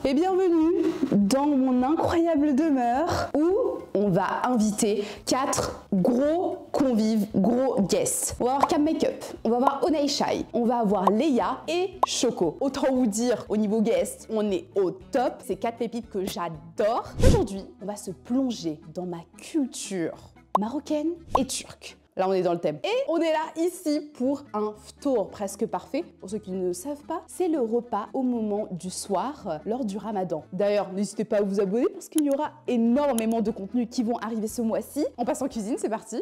et bienvenue dans mon incroyable demeure où on va inviter 4 gros convives, gros guests. On va avoir Cam Makeup, on va avoir Onaishai, on va avoir Leia et Choco. Autant vous dire, au niveau guest, on est au top. C'est 4 pépites que j'adore. Aujourd'hui, on va se plonger dans ma culture marocaine et turque. Là, on est dans le thème. Et on est là, ici, pour un ftour presque parfait. Pour ceux qui ne savent pas, c'est le repas au moment du soir, lors du ramadan. D'ailleurs, n'hésitez pas à vous abonner parce qu'il y aura énormément de contenus qui vont arriver ce mois-ci. On passe en cuisine, c'est parti.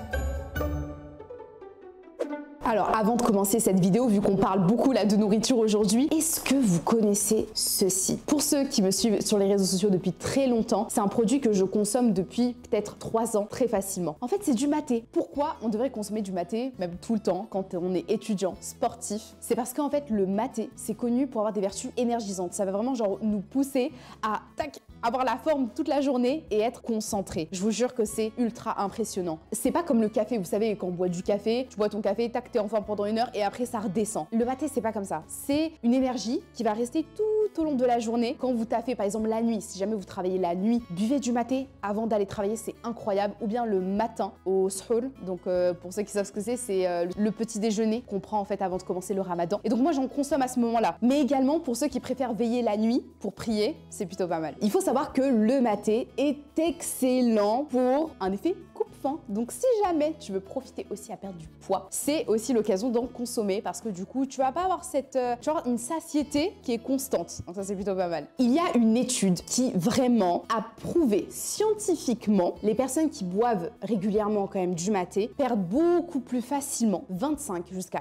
Alors, avant de commencer cette vidéo, vu qu'on parle beaucoup là de nourriture aujourd'hui, est-ce que vous connaissez ceci? Pour ceux qui me suivent sur les réseaux sociaux depuis très longtemps, c'est un produit que je consomme depuis peut-être 3 ans très facilement. En fait, c'est du maté. Pourquoi on devrait consommer du maté, même tout le temps, quand on est étudiant, sportif? C'est parce qu'en fait, le maté, c'est connu pour avoir des vertus énergisantes. Ça va vraiment genre nous pousser à avoir la forme toute la journée et être concentré. Je vous jure que c'est ultra impressionnant. C'est pas comme le café, vous savez, quand on boit du café, tu bois ton café, tac, t'es en forme pendant 1 heure et après ça redescend. Le maté, c'est pas comme ça. C'est une énergie qui va rester tout au long de la journée. Quand vous taffez, par exemple, la nuit, si jamais vous travaillez la nuit, buvez du maté avant d'aller travailler, c'est incroyable. Ou bien le matin au suhour. Donc, pour ceux qui savent ce que c'est le petit déjeuner qu'on prend en fait avant de commencer le ramadan. Et donc, moi, j'en consomme à ce moment-là. Mais également, pour ceux qui préfèrent veiller la nuit pour prier, c'est plutôt pas mal. Il faut savoir que le maté est excellent pour un effet coupe-faim. Donc, si jamais tu veux profiter aussi à perdre du poids, c'est aussi l'occasion d'en consommer parce que du coup, tu vas pas avoir cette genre une satiété qui est constante. Donc ça, c'est plutôt pas mal. Il y a une étude qui vraiment a prouvé scientifiquement les personnes qui boivent régulièrement quand même du maté perdent beaucoup plus facilement 25 jusqu'à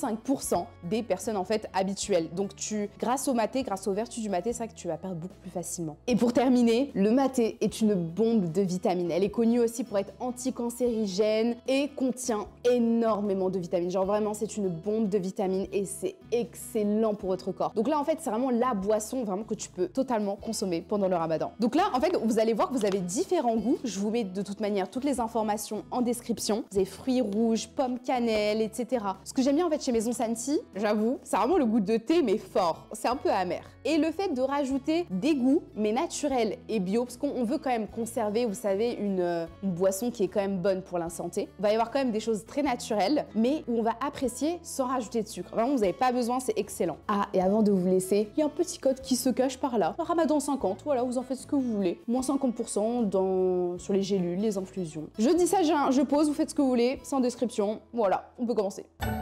35% des personnes en fait habituelles. Donc grâce au maté, grâce aux vertus du maté, c'est vrai que tu vas perdre beaucoup plus facilement. Et pour terminer, le maté est une bombe de vitamines. Elle est connue aussi pour être anticancérigène et contient énormément de vitamines. Genre vraiment, c'est une bombe de vitamines et c'est excellent pour votre corps. Donc là, en fait, c'est vraiment la boisson vraiment que tu peux totalement consommer pendant le ramadan. Donc là, en fait, vous allez voir que vous avez différents goûts. Je vous mets de toute manière toutes les informations en description. Vous avez fruits rouges, pommes cannelle, etc. Ce que j'aime bien en fait chez Maison Santi, j'avoue, c'est vraiment le goût de thé mais fort. C'est un peu amer. Et le fait de rajouter des goûts mais naturels et bio, parce qu'on veut quand même conserver, vous savez, une boisson qui est quand même bonne pour la santé. Il va y avoir quand même des choses très naturelles, mais où on va apprécier sans rajouter de sucre. Vraiment, vous n'avez pas besoin, c'est excellent. Ah, et avant de vous laisser, il y a un petit code qui se cache par là. Ramadan 50, voilà, vous en faites ce que vous voulez. Moins 50% sur les gélules, les infusions. Je dis ça, je pose, vous faites ce que vous voulez, c'est en description. Voilà, on peut commencer.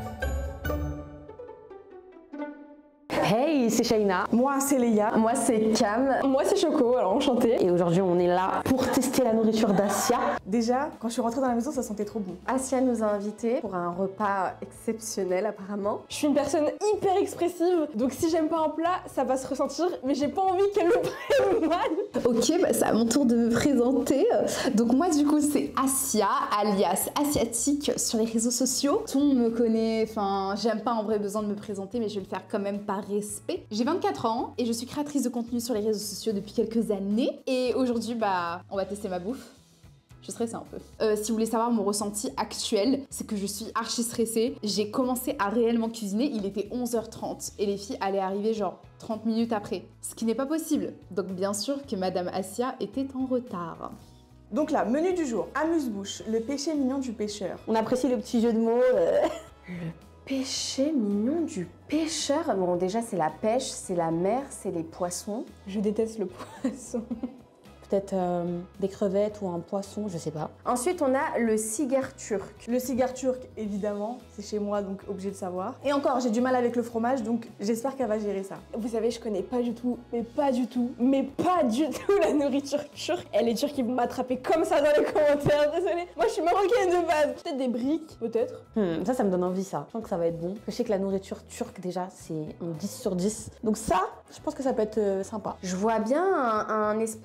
Hey, c'est Shaina. Moi, c'est Leia. Moi, c'est Cam. Moi, c'est Choco, alors enchantée. Et aujourd'hui, on est là pour tester la nourriture d'Asia. Déjà, quand je suis rentrée dans la maison, ça sentait trop bon. Asia nous a invités pour un repas exceptionnel, apparemment. Je suis une personne hyper expressive, donc si j'aime pas un plat, ça va se ressentir, mais j'ai pas envie qu'elle le prenne mal. Ok, bah c'est à mon tour de me présenter. Donc moi, du coup, c'est Asia, alias Asiatique sur les réseaux sociaux. Tout le monde me connaît, enfin, j'aime pas en vrai besoin de me présenter, mais je vais le faire quand même par respect. J'ai 24 ans et je suis créatrice de contenu sur les réseaux sociaux depuis quelques années. Et aujourd'hui, bah, on va tester ma bouffe. Je suis stressée un peu. Si vous voulez savoir mon ressenti actuel, c'est que je suis archi stressée. J'ai commencé à réellement cuisiner, il était 11h30 et les filles allaient arriver genre 30 minutes après. Ce qui n'est pas possible. Donc bien sûr que Madame Asia était en retard. Donc là, menu du jour, amuse-bouche, le péché mignon du pêcheur. On apprécie le petit jeu de mots. Le péché mignon du pêcheur. Bon, déjà, c'est la pêche, c'est la mer, c'est les poissons. Je déteste le poisson. Peut-être des crevettes ou un poisson, je sais pas. Ensuite, on a le cigare turc. Le cigare turc, évidemment, c'est chez moi, donc obligé de savoir. Et encore, j'ai du mal avec le fromage, donc j'espère qu'elle va gérer ça. Vous savez, je connais pas du tout, mais pas du tout la nourriture turque. Et les Turcs, ils vont m'attraper comme ça dans les commentaires, désolée. Moi, je suis marocaine de base. Peut-être des briques, peut-être. Ça me donne envie, ça. Je pense que ça va être bon. Je sais que la nourriture turque, déjà, c'est un 10 sur 10. Donc ça, je pense que ça peut être sympa. Je vois bien un espèce de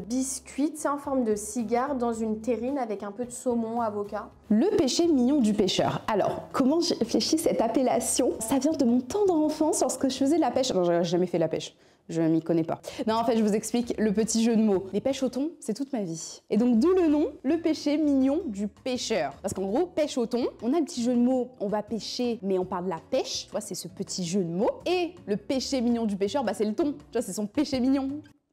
biscuit, c'est en forme de cigare dans une terrine avec un peu de saumon, avocat. Le péché mignon du pêcheur. Alors, comment j'ai réfléchi cette appellation? Ça vient de mon tendre enfance lorsque je faisais de la pêche. Non, j'ai jamais fait la pêche. Je m'y connais pas. Non, en fait, je vous explique le petit jeu de mots. Les pêches au thon, c'est toute ma vie. Et donc, d'où le nom, le péché mignon du pêcheur. Parce qu'en gros, pêche au thon, on a le petit jeu de mots, on va pêcher, mais on parle de la pêche. Tu vois, c'est ce petit jeu de mots. Et le péché mignon du pêcheur, bah, c'est le thon. Tu vois, c'est son péché mignon.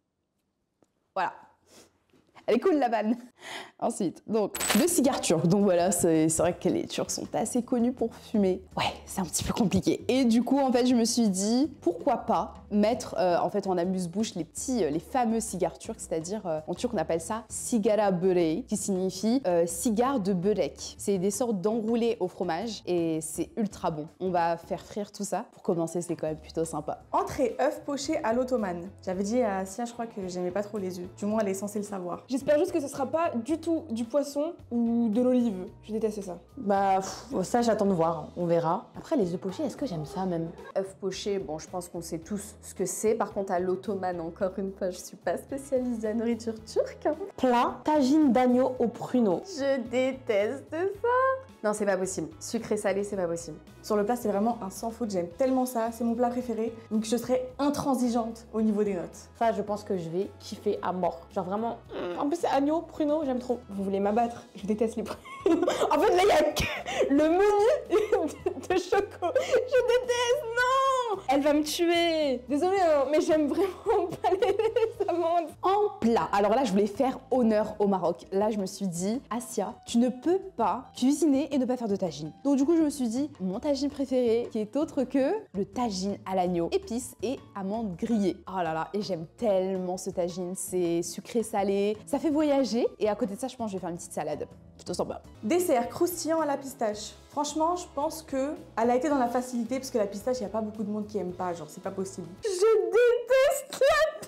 Voilà. Elle est cool la vanne. Ensuite, donc, le cigare turc. Donc voilà, c'est vrai que les Turcs sont assez connus pour fumer. Ouais, c'est un petit peu compliqué. Et du coup, en fait, je me suis dit, pourquoi pas mettre en fait en amuse-bouche les fameux cigares turcs, c'est-à-dire en turc on appelle ça sigara börek, qui signifie cigare de börek. C'est des sortes d'enroulés au fromage et c'est ultra bon. On va faire frire tout ça. Pour commencer, c'est quand même plutôt sympa. Entrée œuf poché à l'ottomane. J'avais dit à Sia, je crois que j'aimais pas trop les œufs. Du moins, elle est censée le savoir. J'espère juste que ce sera pas du tout du poisson ou de l'olive. Je déteste ça. Bah, ça, j'attends de voir. On verra. Après, les œufs pochés, est-ce que j'aime ça même? Œuf poché, bon, je pense qu'on sait tous ce que c'est. Par contre, à l'ottomane, encore une fois, je suis pas spécialiste de la nourriture turque. Hein. Plat, tagine d'agneau au pruneau. Je déteste ça. Non, c'est pas possible. Sucré salé, c'est pas possible. Sur le plat, c'est vraiment un sans faute. J'aime tellement ça. C'est mon plat préféré. Donc, je serai intransigeante au niveau des notes. Ça, je pense que je vais kiffer à mort. Genre vraiment. En plus, c'est agneau, pruneau, j'aime trop. Vous voulez m'abattre? Je déteste les pruneaux. En fait, là, il y a le menu de choco. Je déteste, non! Elle va me tuer. Désolée, hein, mais j'aime vraiment pas les amandes. En plat. Alors là, je voulais faire honneur au Maroc. Là, je me suis dit, Asia, tu ne peux pas cuisiner et ne pas faire de tagine. Donc du coup, je me suis dit, mon tagine préféré, qui est autre que le tagine à l'agneau, épices et amandes grillées. Oh là là, et j'aime tellement ce tagine. C'est sucré salé, ça fait voyager. Et à côté de ça, je pense que je vais faire une petite salade. Plutôt sympa. Dessert croustillant à la pistache. Franchement, je pense que elle a été dans la facilité parce que la pistache, il n'y a pas beaucoup de monde qui aime pas. Genre, c'est pas possible. Je déteste la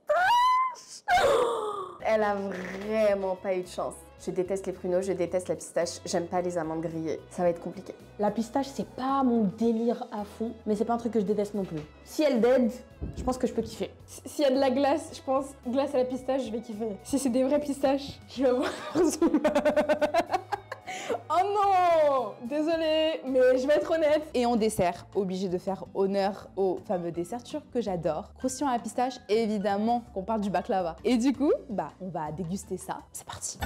pistache. Elle a vraiment pas eu de chance. Je déteste les pruneaux, je déteste la pistache, j'aime pas les amandes grillées. Ça va être compliqué. La pistache, c'est pas mon délire à fond, mais c'est pas un truc que je déteste non plus. Si elle dead, je pense que je peux kiffer. S'il y a de la glace, je pense, glace à la pistache, je vais kiffer. Si c'est des vraies pistaches, je vais avoir... Oh non! Désolée, mais je vais être honnête. Et en dessert, obligé de faire honneur au fameux dessert turc que j'adore. Croustillant à la pistache, évidemment qu'on parle du baklava. Et du coup, bah, on va déguster ça. C'est parti.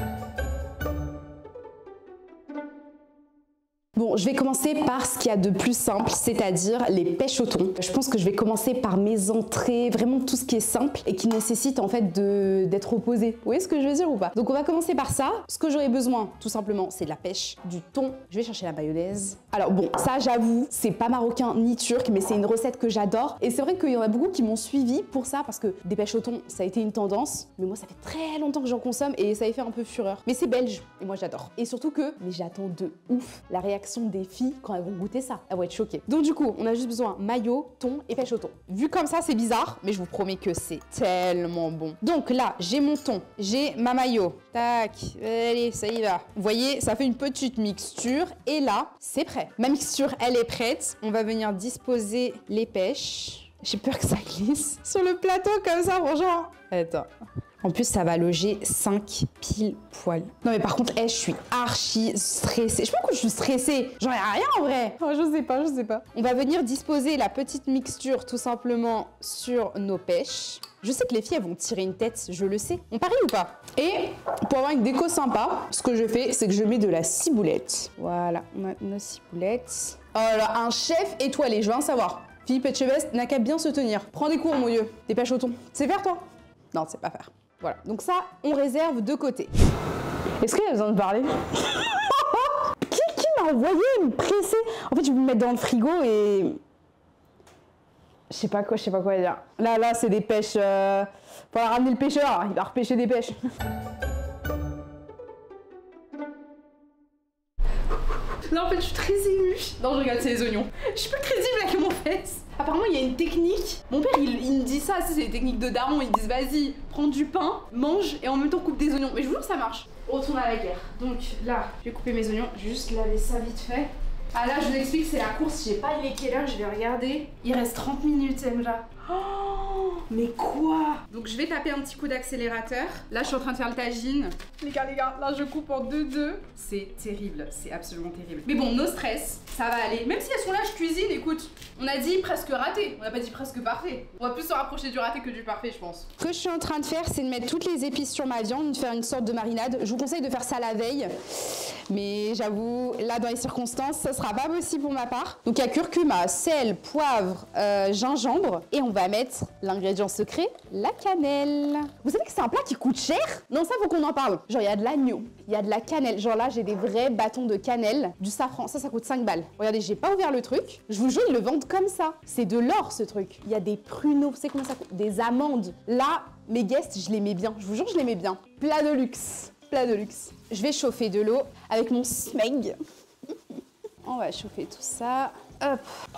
Bon, je vais commencer par ce qu'il y a de plus simple, c'est-à-dire les pêches au thon. Je pense que je vais commencer par mes entrées, vraiment tout ce qui est simple et qui nécessite en fait d'être opposé. Vous voyez ce que je veux dire ou pas? Donc on va commencer par ça. Ce que j'aurai besoin, tout simplement, c'est de la pêche, du thon. Je vais chercher la mayonnaise. Alors bon, ça j'avoue, c'est pas marocain ni turc, mais c'est une recette que j'adore. Et c'est vrai qu'il y en a beaucoup qui m'ont suivi pour ça, parce que des pêches au thon, ça a été une tendance. Mais moi, ça fait très longtemps que j'en consomme et ça a fait un peu fureur. Mais c'est belge et moi j'adore. Et surtout que, mais j'attends de ouf la réaction des filles quand elles vont goûter ça. Elles vont être choquées. Donc du coup, on a juste besoin mayo, thon et pêche au thon. Vu comme ça, c'est bizarre, mais je vous promets que c'est tellement bon. Donc là, j'ai mon thon, j'ai ma mayo. Tac, allez, ça y va. Vous voyez, ça fait une petite mixture et là, c'est prêt. Ma mixture, elle est prête. On va venir disposer les pêches. J'ai peur que ça glisse sur le plateau comme ça, franchement. Attends. En plus, ça va loger 5 pile poil. Non mais par contre, je suis archi stressée. Je sais pas pourquoi je suis stressée. J'en ai rien en vrai. Oh, je sais pas. On va venir disposer la petite mixture tout simplement sur nos pêches. Je sais que les filles, elles vont tirer une tête, je le sais. On parie ou pas? Et pour avoir une déco sympa, ce que je fais, c'est que je mets de la ciboulette. Voilà, on a nos ciboulettes. Oh là, un chef étoilé, je veux en savoir. Philippe Etchebest n'a qu'à bien se tenir. Prends des cours, mon dieu. Des pêches au thon. C'est faire, toi? Non, c'est pas faire. Voilà, donc ça, on réserve de côté. Est-ce qu'il y a besoin de parler? Qui m'a envoyé me presser? En fait, je vais me mettre dans le frigo et... Je sais pas quoi dire. Là, c'est des pêches... Faut ramener le pêcheur, il va repêcher des pêches. Là, en fait, je suis très émue. Non, je regarde, c'est les oignons. Je suis pas crédible avec mon fesse. Apparemment, il y a une technique. Mon père, il me dit ça, c'est des techniques de daron. Ils disent, vas-y, prends du pain, mange et en même temps coupe des oignons. Mais je vous jure, ça marche. On retourne à la guerre. Donc là, je vais couper mes oignons. Je vais juste laver ça vite fait. Ah là, je vous explique, c'est la course. J'ai pas il est quelle heure, je vais regarder. Il reste 30 minutes, Emra. Oh, mais quoi? Donc je vais taper un petit coup d'accélérateur. Là je suis en train de faire le tagine. Les gars, là je coupe en 2-2. C'est terrible, c'est absolument terrible. Mais bon, no stress, ça va aller. Même si elles sont là, je cuisine, écoute. On a dit presque raté, on n'a pas dit presque parfait. On va plus se rapprocher du raté que du parfait, je pense. Ce que je suis en train de faire, c'est de mettre toutes les épices sur ma viande, de faire une sorte de marinade. Je vous conseille de faire ça la veille. Mais j'avoue, là dans les circonstances, ça sera pas possible pour ma part. Donc il y a curcuma, sel, poivre, gingembre. Et on va mettre l'ingrédient secret, la cannelle. Vous savez que c'est un plat qui coûte cher? Non, ça faut qu'on en parle. Genre il y a de l'agneau, il y a de la cannelle. Genre là j'ai des vrais bâtons de cannelle, du safran. Ça coûte 5 balles. Regardez, j'ai pas ouvert le truc. Je vous jure, ils le vendent comme ça. C'est de l'or ce truc. Il y a des pruneaux, vous savez comment ça coûte? Des amandes. Là, mes guests, je les mets bien. Je vous jure, je les mets bien. Plat de luxe. Plat de luxe. Je vais chauffer de l'eau avec mon smeg. On va chauffer tout ça. Hop.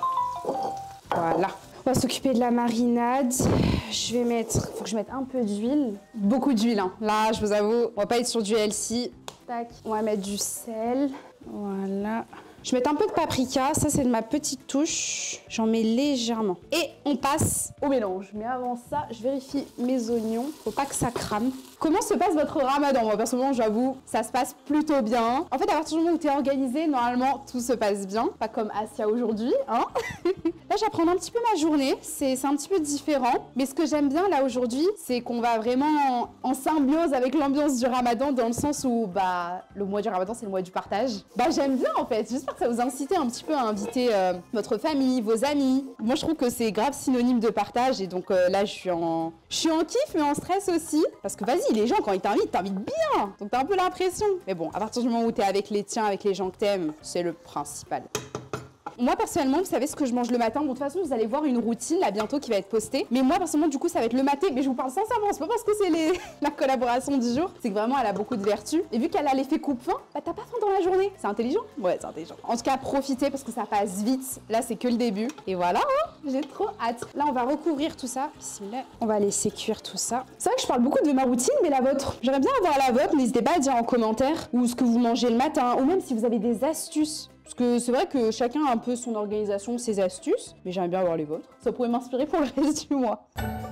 Voilà. On va s'occuper de la marinade. Je vais mettre... Faut que je mette un peu d'huile. Beaucoup d'huile, hein. Là, je vous avoue, on va pas être sur du healthy. Tac. On va mettre du sel. Voilà. Je vais mettre un peu de paprika, ça c'est de ma petite touche. J'en mets légèrement. Et on passe au mélange. Mais avant ça, je vérifie mes oignons. Faut pas que ça crame. Comment se passe votre ramadan? Moi personnellement, j'avoue, ça se passe plutôt bien. En fait, à partir du moment où tu es organisé, normalement, tout se passe bien. Pas comme Asia aujourd'hui, hein. Là, j'apprends un petit peu ma journée. C'est un petit peu différent. Mais ce que j'aime bien là aujourd'hui, c'est qu'on va vraiment en symbiose avec l'ambiance du ramadan, dans le sens où, bah, le mois du ramadan, c'est le mois du partage. Bah, j'aime bien en fait. J'espère que ça vous incite un petit peu à inviter votre famille, vos amis. Moi, je trouve que c'est grave synonyme de partage. Et donc là, je suis en kiff, mais en stress aussi. Parce que vas-y, les gens, quand ils t'invitent bien. Donc t'as un peu l'impression. Mais bon, à partir du moment où t'es avec les tiens, avec les gens que t'aimes, c'est le principal. Moi, personnellement, vous savez ce que je mange le matin. Bon, de toute façon, vous allez voir une routine là bientôt qui va être postée. Mais moi, personnellement, du coup, ça va être le matin. Mais je vous parle sincèrement, c'est pas parce que c'est la collaboration du jour. C'est que vraiment, elle a beaucoup de vertus. Et vu qu'elle a l'effet coupe-faim, bah t'as pas faim dans la journée. C'est intelligent? Ouais, c'est intelligent. En tout cas, profitez parce que ça passe vite. Là, c'est que le début. Et voilà, hein, j'ai trop hâte. Là, on va recouvrir tout ça. Bismillah. On va laisser cuire tout ça. C'est vrai que je parle beaucoup de ma routine, mais la vôtre. J'aimerais bien avoir la vôtre. N'hésitez pas à dire en commentaire ou ce que vous mangez le matin. Ou même si vous avez des astuces. Parce que c'est vrai que chacun a un peu son organisation, ses astuces, mais j'aimerais bien avoir les vôtres. Ça pourrait m'inspirer pour le reste du mois.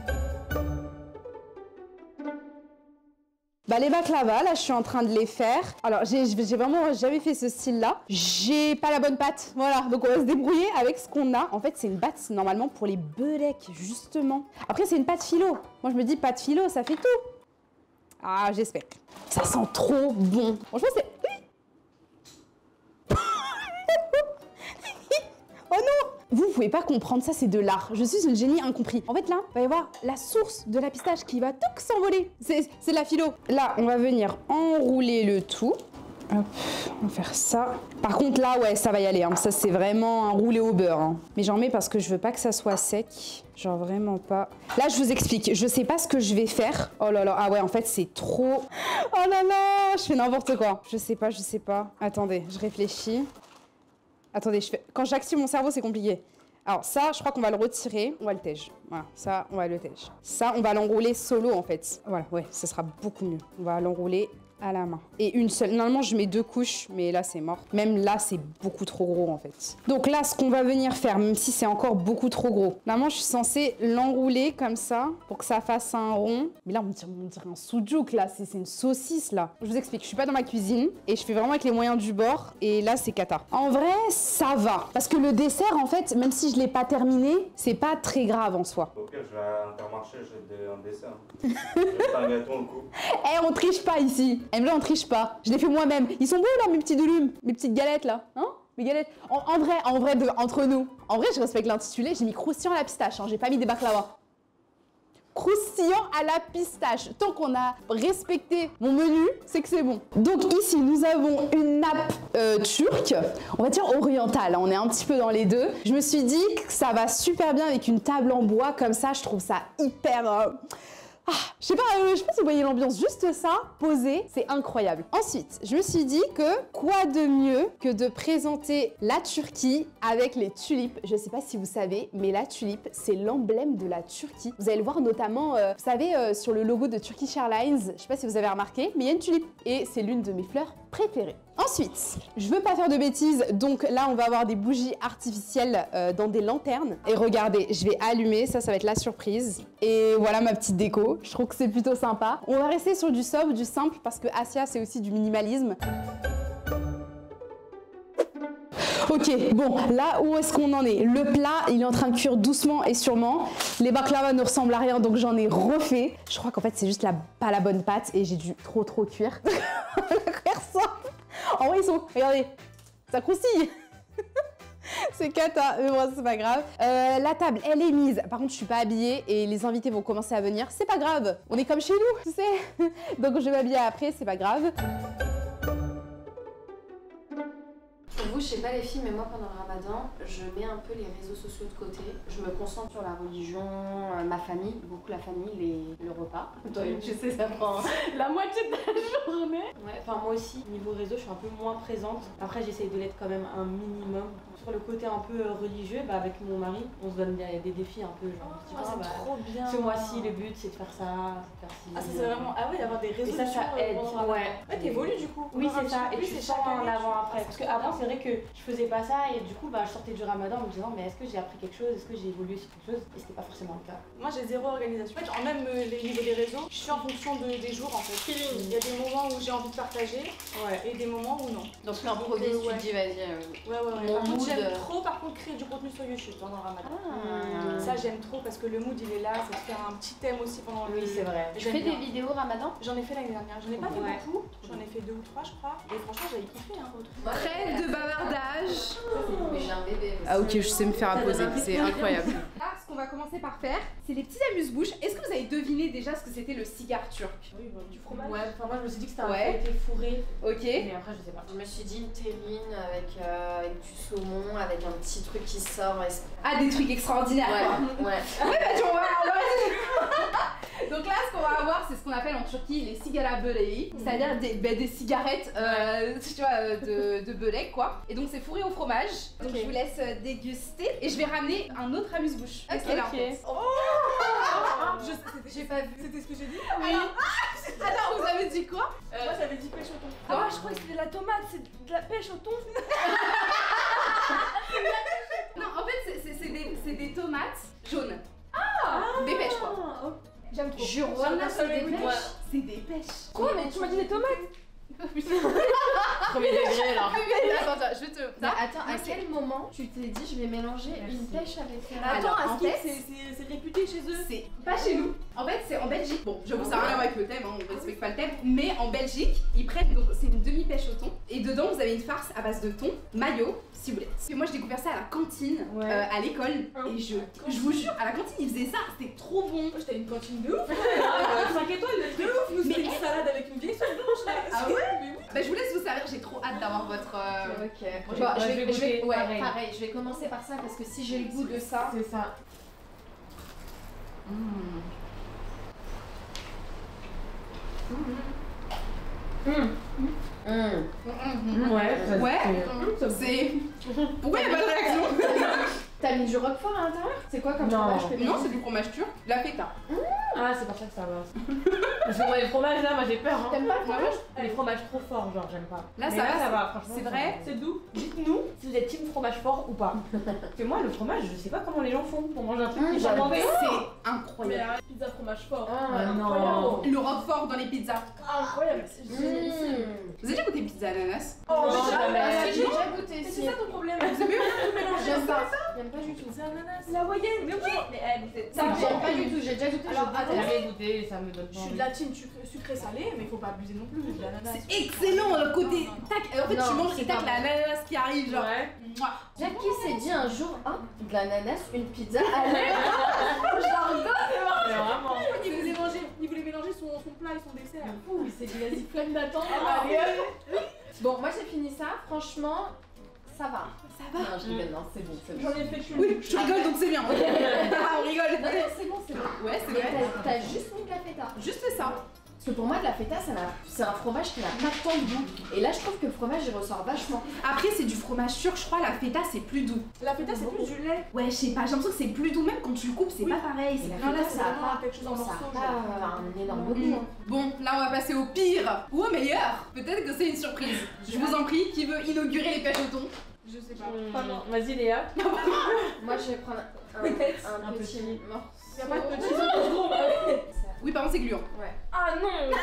Bah les baklava, là je suis en train de les faire. Alors j'ai vraiment jamais fait ce style-là. J'ai pas la bonne pâte, voilà. Donc on va se débrouiller avec ce qu'on a. En fait c'est une pâte normalement pour les beureks, justement. Après c'est une pâte philo. Moi je me dis pâte philo, ça fait tout. Ah j'espère. Ça sent trop bon. Franchement c'est... Oh non! Vous pouvez pas comprendre, ça c'est de l'art. Je suis une génie incompris. En fait là, il va y avoir la source de la pistache qui va tout s'envoler. C'est de la philo. Là, on va venir enrouler le tout. Hop, on va faire ça. Par contre là, ouais, ça va y aller. Hein. Ça c'est vraiment un roulé au beurre. Hein. Mais j'en mets parce que je veux pas que ça soit sec. Genre vraiment pas. Là, je vous explique. Je sais pas ce que je vais faire. Oh là là. Ah ouais, en fait, c'est trop... Oh là là, je fais n'importe quoi. Je sais pas. Attendez, je réfléchis. Attendez, quand j'active mon cerveau, c'est compliqué. Alors ça, je crois qu'on va le retirer. On va le tège. Voilà, ça, on va le tège. Ça, on va l'enrouler solo, en fait. Voilà, ouais, ça sera beaucoup mieux. On va l'enrouler à la main. Et une seule. Normalement, je mets 2 couches, mais là, c'est mort. Même là, c'est beaucoup trop gros, en fait. Donc là, ce qu'on va venir faire, même si c'est encore beaucoup trop gros, normalement, je suis censée l'enrouler comme ça, pour que ça fasse un rond. Mais là, on dirait un soujouk, là. C'est une saucisse, là. Je vous explique, je suis pas dans ma cuisine, et je fais vraiment avec les moyens du bord, et là, c'est cata. En vrai, ça va. Parce que le dessert, en fait, même si je l'ai pas terminé, c'est pas très grave en soi. Ok, je vais à Intermarché, j'ai un dessert. J'ai pas un gâteau, le coup. Eh, on triche pas ici. Là, on triche pas. Je les fais moi-même. Ils sont beaux là, mes petits doulumes, mes petites galettes là, hein? Mes galettes. En vrai, entre nous. En vrai, je respecte l'intitulé. J'ai mis croustillant à la pistache. Hein. J'ai pas mis des baklava. Croustillant à la pistache. Tant qu'on a respecté mon menu, c'est que c'est bon. Donc ici, nous avons une nappe turque, on va dire orientale. Hein. On est un petit peu dans les deux. Je me suis dit que ça va super bien avec une table en bois comme ça. Je trouve ça hyper... je sais pas si vous voyez l'ambiance, juste ça, posé, c'est incroyable. Ensuite, je me suis dit que quoi de mieux que de présenter la Turquie avec les tulipes. Je sais pas si vous savez, mais la tulipe, c'est l'emblème de la Turquie. Vous allez le voir notamment, vous savez, sur le logo de Turkish Airlines, je sais pas si vous avez remarqué, mais il y a une tulipe et c'est l'une de mes fleurs préférées. Ensuite, je veux pas faire de bêtises, donc là on va avoir des bougies artificielles dans des lanternes. Et regardez, je vais allumer, ça va être la surprise. Et voilà ma petite déco, je trouve que c'est plutôt sympa. On va rester sur du sobre, du simple, parce que Asia c'est aussi du minimalisme. Ok, bon, là où est-ce qu'on en est? Le plat, il est en train de cuire doucement et sûrement. Les baklava ne ressemblent à rien, donc j'en ai refait. Je crois qu'en fait, c'est juste pas la bonne pâte et j'ai dû trop cuire. En vrai, ils sont... Regardez, ça croustille. C'est cata, mais bon, c'est pas grave. La table, elle est mise. Par contre, je suis pas habillée et les invités vont commencer à venir. C'est pas grave, on est comme chez nous, tu sais. Donc, je vais m'habiller après, c'est pas grave. Pour vous, je sais pas les filles, mais moi pendant le ramadan, je mets un peu les réseaux sociaux de côté. Je me concentre sur la religion, ma famille, beaucoup la famille, le repas. Toi, je sais, ça prend La moitié de la journée. Ouais, Enfin, moi aussi, niveau réseau, je suis un peu moins présente. Après, j'essaye de l'être quand même un minimum. Sur le côté un peu religieux, avec mon mari, on se donne des défis un peu. Genre, on se dit, trop bien. ce mois-ci, le but, c'est de faire ça, c'est de faire ci. Ah, ça c'est vraiment. Ah ouais, d'avoir des Et résolutions. ça aide. Ouais, t'évolues du coup. Oui, c'est ça, et Oui, tu c'est sens chaque en année, avant-après. Parce qu'avant, c'est vrai que je faisais pas ça, et du coup, je sortais du ramadan en me disant, mais est-ce que j'ai appris quelque chose? Est-ce que j'ai évolué sur quelque chose? Et c'était pas forcément le cas. Moi j'ai zéro organisation. En fait, en même les niveaux des réseaux, je suis en fonction des jours en fait. Il y a des moments où j'ai envie de partager et des moments où non. Donc l'improvise, tu te dis vas-y. Ouais. Mon Par contre, mood. j'aime trop créer du contenu sur YouTube pendant le ramadan. Ça j'aime trop parce que le mood il est là, c'est de faire un petit thème aussi pendant le. Oui, c'est vrai. Tu fais des vidéos ramadan? J'en ai fait l'année dernière. J'en ai pas fait Ouais. beaucoup. J'en ai fait 2 ou 3 je crois. Et franchement j'avais kiffé hein. Trêve de bavardage. Mais j'ai un bébé. Ah ok, je sais me faire apposer, c'est incroyable. Là, ce qu'on va commencer par faire, c'est les petits amuse-bouches. Est-ce que vous avez deviné déjà ce que c'était le cigare turc? Du fromage. Ouais, enfin, moi, je me suis dit que c'était un Ouais. côté fourré. Ok. Mais après, je sais pas. Je me suis dit une terrine avec du saumon, avec un petit truc qui sort. Ah, des trucs extraordinaires. Ouais. Ouais, bah tu vois, donc là, ce qu'on va avoir, c'est ce qu'on appelle en Turquie les sigara böreği, c'est-à-dire des cigarettes, tu vois, de börek quoi. Et donc c'est fourré au fromage. Donc je vous laisse déguster et je vais ramener un autre amuse-bouche. Est-ce qu'elle est en tête? J'ai pas vu. C'était ce que j'ai dit. Oui. Attends, vous avez dit quoi? Moi j'avais dit pêche au thon. Ah, je crois que c'était de la tomate, c'est de la pêche au thon. Non, en fait, c'est des tomates jaunes. Des pêches quoi. J'aime trop. Jurona, c'est des Ouais. pêches. C'est des pêches. Quoi, mais tu m'as dit des tomates? Premier degré, là. Attends, je vais te. Mais attends, à quel moment tu t'es dit je vais mélanger une pêche avec Alors, Attends, en à Skip, fait, c'est réputé chez eux. c'est pas chez nous. En fait, c'est en Belgique. Bon, j'avoue, ça n'a rien à voir avec le thème, hein, on respecte pas le thème. Mais en Belgique, ils prennent, donc c'est une demi-pêche au thon. Et dedans, vous avez une farce à base de thon, mayo, ciboulette. Parce que moi, j'ai découvert ça à la cantine, à l'école. Et je vous jure, à la cantine, ils faisaient ça, c'était trop bon. J'étais une cantine de ouf. 5 étoiles, de ouf. Nous, c'était une salade avec une vieille sauce blanche là. Ah ouais? Mais oui. Bah, je vous laisse vous servir, j'ai trop hâte d'avoir votre. Ok. Bon, Bon, je vais goûter, ouais, pareil. pareil. Je vais commencer par ça parce que si j'ai le goût de ça. C'est ça. Ouais, C'est. Pourquoi il n'y a pas de réaction? T'as mis du roquefort à l'intérieur? C'est quoi comme Non. fromage que Non, c'est du fromage turc, de la feta. Ah, c'est pour ça que ça va. Parce que moi, les fromages là, moi j'ai peur. Hein. T'aimes pas le fromage? Les fromages trop forts, genre j'aime pas. Là, Mais ça va, ça va, franchement. c'est ça vrai? va. C'est doux. Dites-nous si vous êtes team fromage fort ou pas. Parce que moi, le fromage, je sais pas comment les gens font pour manger un truc qui va mauvais. C'est incroyable. Pizza fromage fort. Ah non. Incroyable. Le roquefort dans les pizzas. Incroyable. Vous avez déjà goûté pizza ananas? Oh, Non, mais jamais. J'ai déjà goûté. Mais Si. c'est ça ton problème. Vous aimez? J'aime pas. J'aime pas du tout. C'est ananas. La moyenne. Mais oui. Mais vous êtes. J'aime pas du tout. J'ai déjà goûté. Alors, je attends. déteste. J'avais goûté, ça me donne pas Je suis envie. de la team sucré-salé, mais faut pas abuser non plus. De l'ananas. C'est excellent le côté tac. En fait, Non, tu manges c'est et tac pas la ananas qui arrive, genre. Ouais. Mouah. Jackie s'est dit un jour, ah, de l'ananas, une pizza. Allez. Mais vraiment. Il voulait mélanger son plat et son dessert. Fou, il s'est dit, vas-y, flemme d'attendre. Ah, Bon, moi j'ai fini ça. Franchement, ça va. Ça va? Non, je rigole. Non, c'est bon. C'est bon. J'en ai fait qu'une. Oui, je rigole donc c'est bien. Ah, on rigole. Non, non, c'est bon, c'est bon. Ouais, c'est Mais vrai. t'as juste mis de la feta. Juste ça. Parce que pour moi, de la feta, c'est un fromage qui n'a pas tant de goût. Et là, je trouve que le fromage, il ressort vachement. Après, c'est du fromage sûr, je crois, la feta, c'est plus doux. La feta, c'est plus du lait. Ouais, je sais pas, j'ai l'impression que c'est plus doux, même quand tu le coupes, c'est pas pareil. Et la Non, là, feta, c'est ça a vraiment pas, quelque chose en ça morceaux. a pas un énorme goût. Mm. Bon, là, on va passer au pire ou au meilleur. Peut-être que c'est une surprise. Je vous en prie, qui veut inaugurer les pêches au thon? Je sais pas. Vas-y Léa. Moi, je vais prendre un Un petit petit. morceau. Y'a pas de petit. Oui, par contre, c'est gluant. Ouais. Ah non.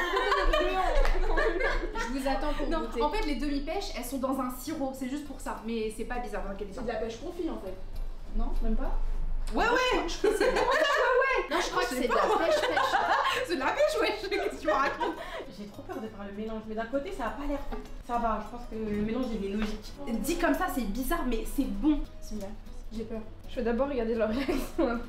Je vous attends pour Non, goûter. en fait, les demi-pêches, elles sont dans un sirop, c'est juste pour ça. Mais c'est pas bizarre, t'inquiète pas. C'est de la pêche confit en fait. Non, même pas. Ouais, ouais, Non, je crois que c'est de la pêche-pêche. c'est de la pêche, ouais, qu'est-ce que tu me racontes? J'ai trop peur de faire le mélange, mais d'un côté ça a pas l'air. Ça va, je pense que le mélange il est logique. Dit comme ça, c'est bizarre, mais c'est bon. J'ai peur. Je vais d'abord regarder leur réaction.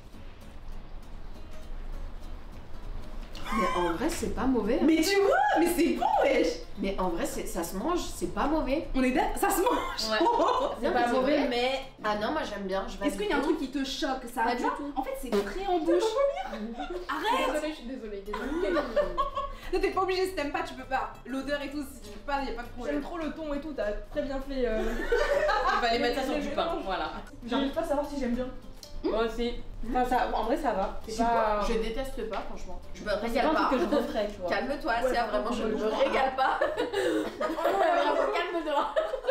Mais en vrai, c'est pas mauvais. Mais tu vois, mais c'est bon, wesh. Mais en vrai, ça se mange, c'est pas mauvais. On est d'accord, ça se mange. Ouais. C'est Non, pas mais mauvais, vrai. mais. Ah non, moi j'aime bien. Je Est-ce qu'il y a un truc qui te choque, ça? Pas tu du vois, tout. en fait, c'est frais en bouche. Arrête. Désolée, je suis désolée. Non, t'es pas obligé, si t'aimes pas, tu peux pas. L'odeur et tout, si tu peux pas, y a pas de J'aime problème. trop le ton et tout, t'as très bien fait. Il fallait mettre ça sur Le du pain, mélange. voilà. J'arrive pas à savoir si j'aime bien. Moi aussi. Enfin, ça, en vrai ça va. C'est pas. Je déteste pas, franchement. Je me C'est pas régale un pas. truc que je referais, tu vois. Calme-toi, Ouais, Sia, vraiment, je ne me régale pas. Vraiment, calme-toi.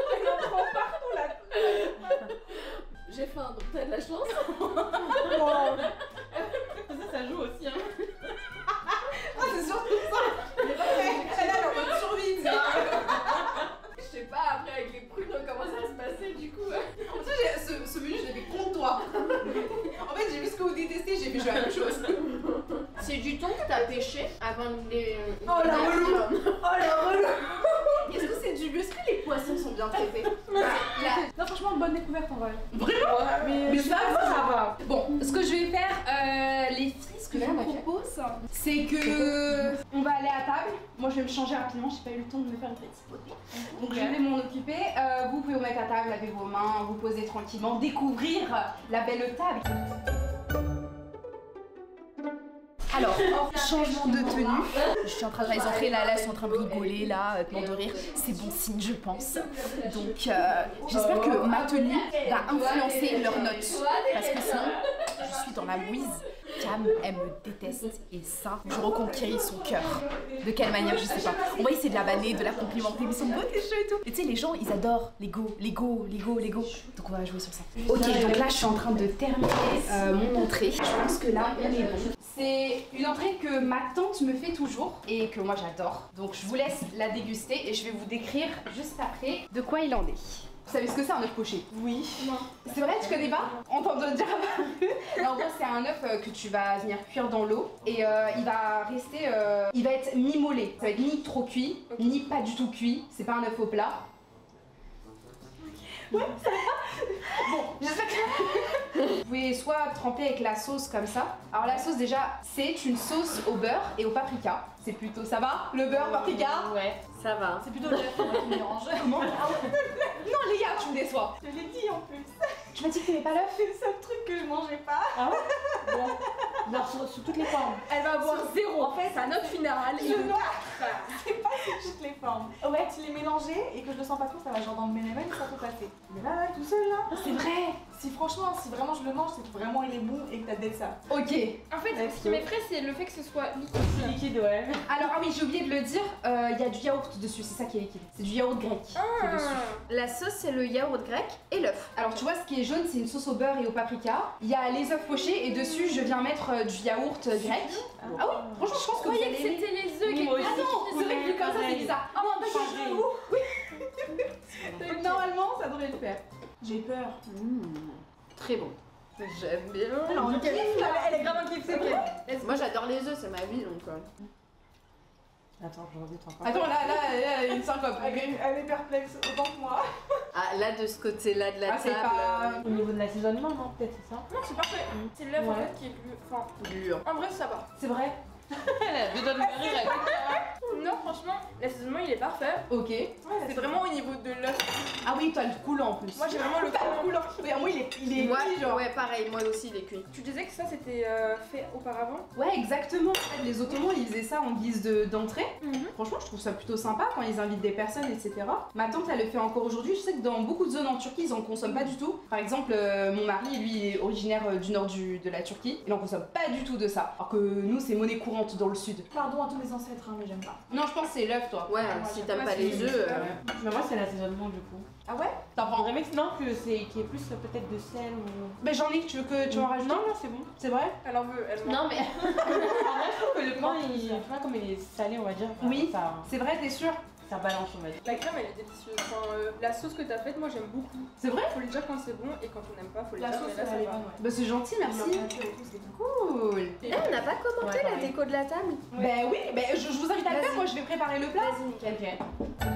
J'ai faim, donc t'as de la chance. Ça joue aussi, hein. Ah, c'est surtout ça. Elle est en mode survie, tu Je sais pas, après avec les prunes, comment ça va se passer du coup. Ce menu, je l'ai fait contre toi. En fait, j'ai vu ce que vous détestez, j'ai fait la même chose. C'est du thon que t'as pêché avant de les. Oh, la relou. Oh la relou. Est-ce que c'est du... Est-ce que les poissons sont bien traités? Non, franchement, bonne découverte en vrai. Vraiment? Mais ça va. va. Bon, ce que je vais faire, les filles, ce que je vous propose, c'est que on va aller à table. Moi, je vais me changer rapidement, j'ai pas eu le temps de me faire une petite beauté. Donc, je vais m'en occuper. Vous pouvez vous mettre à table, laver vos mains, vous poser tranquillement, découvrir la belle table. Alors, changement de tenue. Je suis en train de les entrer là, elles sont en train de rigoler là, mort de rire. C'est bon signe, je pense. Donc, j'espère que ma tenue va influencer leurs notes. Parce que sinon, je suis dans la mouise. Cam, elle me déteste. Et ça, je reconquéris son cœur. De quelle manière, je sais pas. On va essayer de la vanner, de la complimenter, mais son beau tes cheveux et tout. Et tu sais, les gens, ils adorent Lego. Donc, on va jouer sur ça. Ok, donc là, je suis en train de terminer mon entrée. Je pense que là, on est bon. C'est une entrée que ma tante me fait toujours et que moi j'adore. Donc je vous laisse la déguster et je vais vous décrire juste après de quoi il en est. Vous savez ce que c'est un œuf poché? Oui. C'est vrai, tu connais pas? On t'entend dire en gros, c'est un œuf que tu vas venir cuire dans l'eau et il va rester. Il va être mi-mollet. Ça va être ni trop cuit, ni pas du tout cuit. C'est pas un œuf au plat. Ouais, ça va. Bon, j'espère que vous pouvez soit tremper avec la sauce comme ça. Alors la sauce déjà, c'est une sauce au beurre et au paprika. C'est plutôt, ça va? Le beurre, paprika? Ouais, ça va. C'est plutôt le lait qui me dérange. Comment? Non les gars, tu me déçois. Je l'ai dit en plus. Tu m'as dit que t'aimais pas l'œuf? C'est le seul truc que je mangeais pas. Ah ouais? Bon. Genre sous toutes les formes. Elle va avoir zéro. En fait, sa note finale. Je note. C'est pas sous toutes les formes. Ouais, tu les mélangeais et que je le sens pas trop, ça va genre dans le ménémen, ça peut passer. Mais là, tout seul là. C'est vrai. Si franchement, si vraiment je le mange, c'est que vraiment il est bon et que t'as d'être ça. Ok. En fait, ce qui m'effraie, c'est le fait que ce soit liquide. Liquide, ouais. Alors ah oui, j'ai oublié de le dire, il y a du yaourt dessus, c'est ça qui est liquide. C'est du yaourt grec qui est dessus. La sauce, c'est le yaourt grec et l'œuf. Alors tu vois, ce qui est jaune, c'est une sauce au beurre et au paprika. Il y a les œufs pochés et dessus, je viens mettre du yaourt grec. Ah oui, franchement, je pense que vous Je croyais allez que aimer. c'était les œufs qui Moi Ah aussi. non, c'est vrai que vu comme ça, c'est bizarre. Oh non, Pareil. oui. Normalement, ça devrait le faire. J'ai peur. Très bon. J'aime bien. Alors, elle est grave inquiétée. Moi, j'adore les œufs, c'est ma vie donc. Attends, j'en ai encore. Attends, là, une syncope. Elle est perplexe autant que moi. Ah, là, de ce côté-là de la Ah, c'est table. pas... Au niveau de l'assaisonnement, non? Peut-être, c'est ça? Non, c'est parfait. C'est l'œuf en Ouais. fait qui est plus. Enfin, Dur. en vrai, ça va. C'est vrai. Elle a besoin de rire. Non, franchement, l'assaisonnement il est parfait. Ok. C'est vraiment au niveau de l'œuf. Ah oui, toi le coulant en plus. Moi j'ai vraiment le coulant. Oui, moi il est cuit, genre. Ouais, pareil, moi aussi il est cuit. Tu disais que ça c'était fait auparavant? Ouais, exactement. Les Ottomans, ils faisaient ça en guise d'entrée. Franchement, je trouve ça plutôt sympa quand ils invitent des personnes, etc. Ma tante, elle le fait encore aujourd'hui. Je sais que dans beaucoup de zones en Turquie, ils en consomment pas du tout. Par exemple, mon mari, lui, il est originaire du nord de la Turquie. Il en consomme pas du tout de ça. Alors que nous, c'est monnaie courante dans le sud. Pardon à tous mes ancêtres, hein, mais j'aime pas. Non, je pense que c'est l'œuf, toi. Ouais, si t'aimes pas les œufs. Mais moi, c'est l'assaisonnement du coup. Ah ouais? T'en prends? J'aimerais bien que non, que c'est qu'il y ait plus peut-être de sel ou. Ben j'en ai, tu veux que tu en rajoutes? Non, c'est bon. C'est vrai? Elle en veut, elle Non mais. En vrai, je trouve que le pain, tu vois, comme il est salé, on va dire. Oui. Ça, C'est vrai, t'es sûr? ça balance, on va dire. La crème elle est délicieuse. Enfin, la sauce que t'as faite, moi j'aime beaucoup. C'est vrai? Faut le dire quand c'est bon et quand on n'aime pas, faut le La dire. sauce, Mais là, ça elle est va. bonne, ouais. Bah c'est gentil, merci. Cool. Là, on n'a pas commenté Ouais, la pareil. déco de la table. Ben oui, ben je vous invite à le faire, Vas-y. moi je vais préparer le plat. Vas-y, nickel. Ok.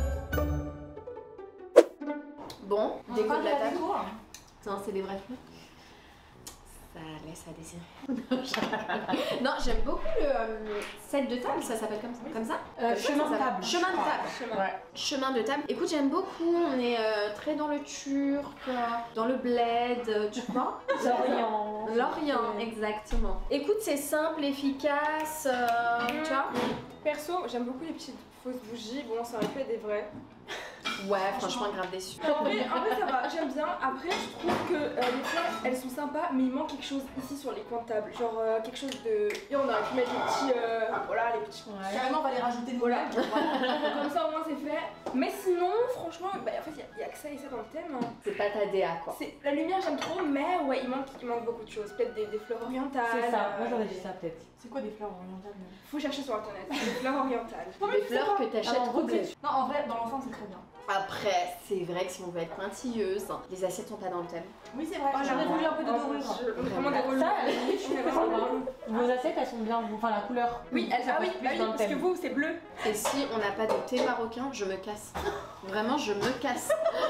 Bon, déco de la table. déco, hein. Non, c'est des vrais fruits. Ça laisse à désirer. Non, j'aime beaucoup le set de table, ça s'appelle comme ça? Chemin de Ça- table. Chemin de table. Ouais. Chemin de table. Écoute, j'aime beaucoup. On est très dans le turc, dans le bled, tu vois? L'Orient. L'Orient, exactement. Écoute, c'est simple, efficace, tu vois? Perso, j'aime beaucoup les petites fausses bougies. Bon, ça aurait pu être des vraies. Ouais, franchement, grave déçu. En vrai, ça va, j'aime bien. Après, je trouve que les fleurs, elles sont sympas, mais il manque quelque chose ici sur les coins de table. Genre quelque chose de. Et on aurait pu mettre les petits. Voilà, les petits. Carrément, on va les rajouter de Voilà. Comme ça, au moins, c'est fait. Mais sinon, franchement, bah, en fait, il y a que ça et ça dans le thème. C'est pas ta DA, quoi. La lumière, j'aime trop, mais ouais, il manque beaucoup de choses. Peut-être des fleurs orientales. C'est ça, moi j'aurais dit ça peut-être. C'est quoi des fleurs orientales? Faut chercher sur internet. Des fleurs orientales. Des fleurs que t'achètes Ah, en troublées. vrai, non, en vrai, dans l'enfance, c'est très bien. Après, c'est vrai que si on veut être pointilleuse, les assiettes sont pas dans le thème. Oui, c'est vrai. Oh, J'aurais voulu un peu de Oh, dorure. Vraiment des relous. Ça, à la limite, je trouve que ça va. Vos assiettes, elles sont bien. Enfin, la couleur. Oui, elle ah oui, s'approche bah plus oui, dans le parce que thème. vous, c'est bleu. Et si on n'a pas de thé marocain, je me casse. Vraiment, je me casse.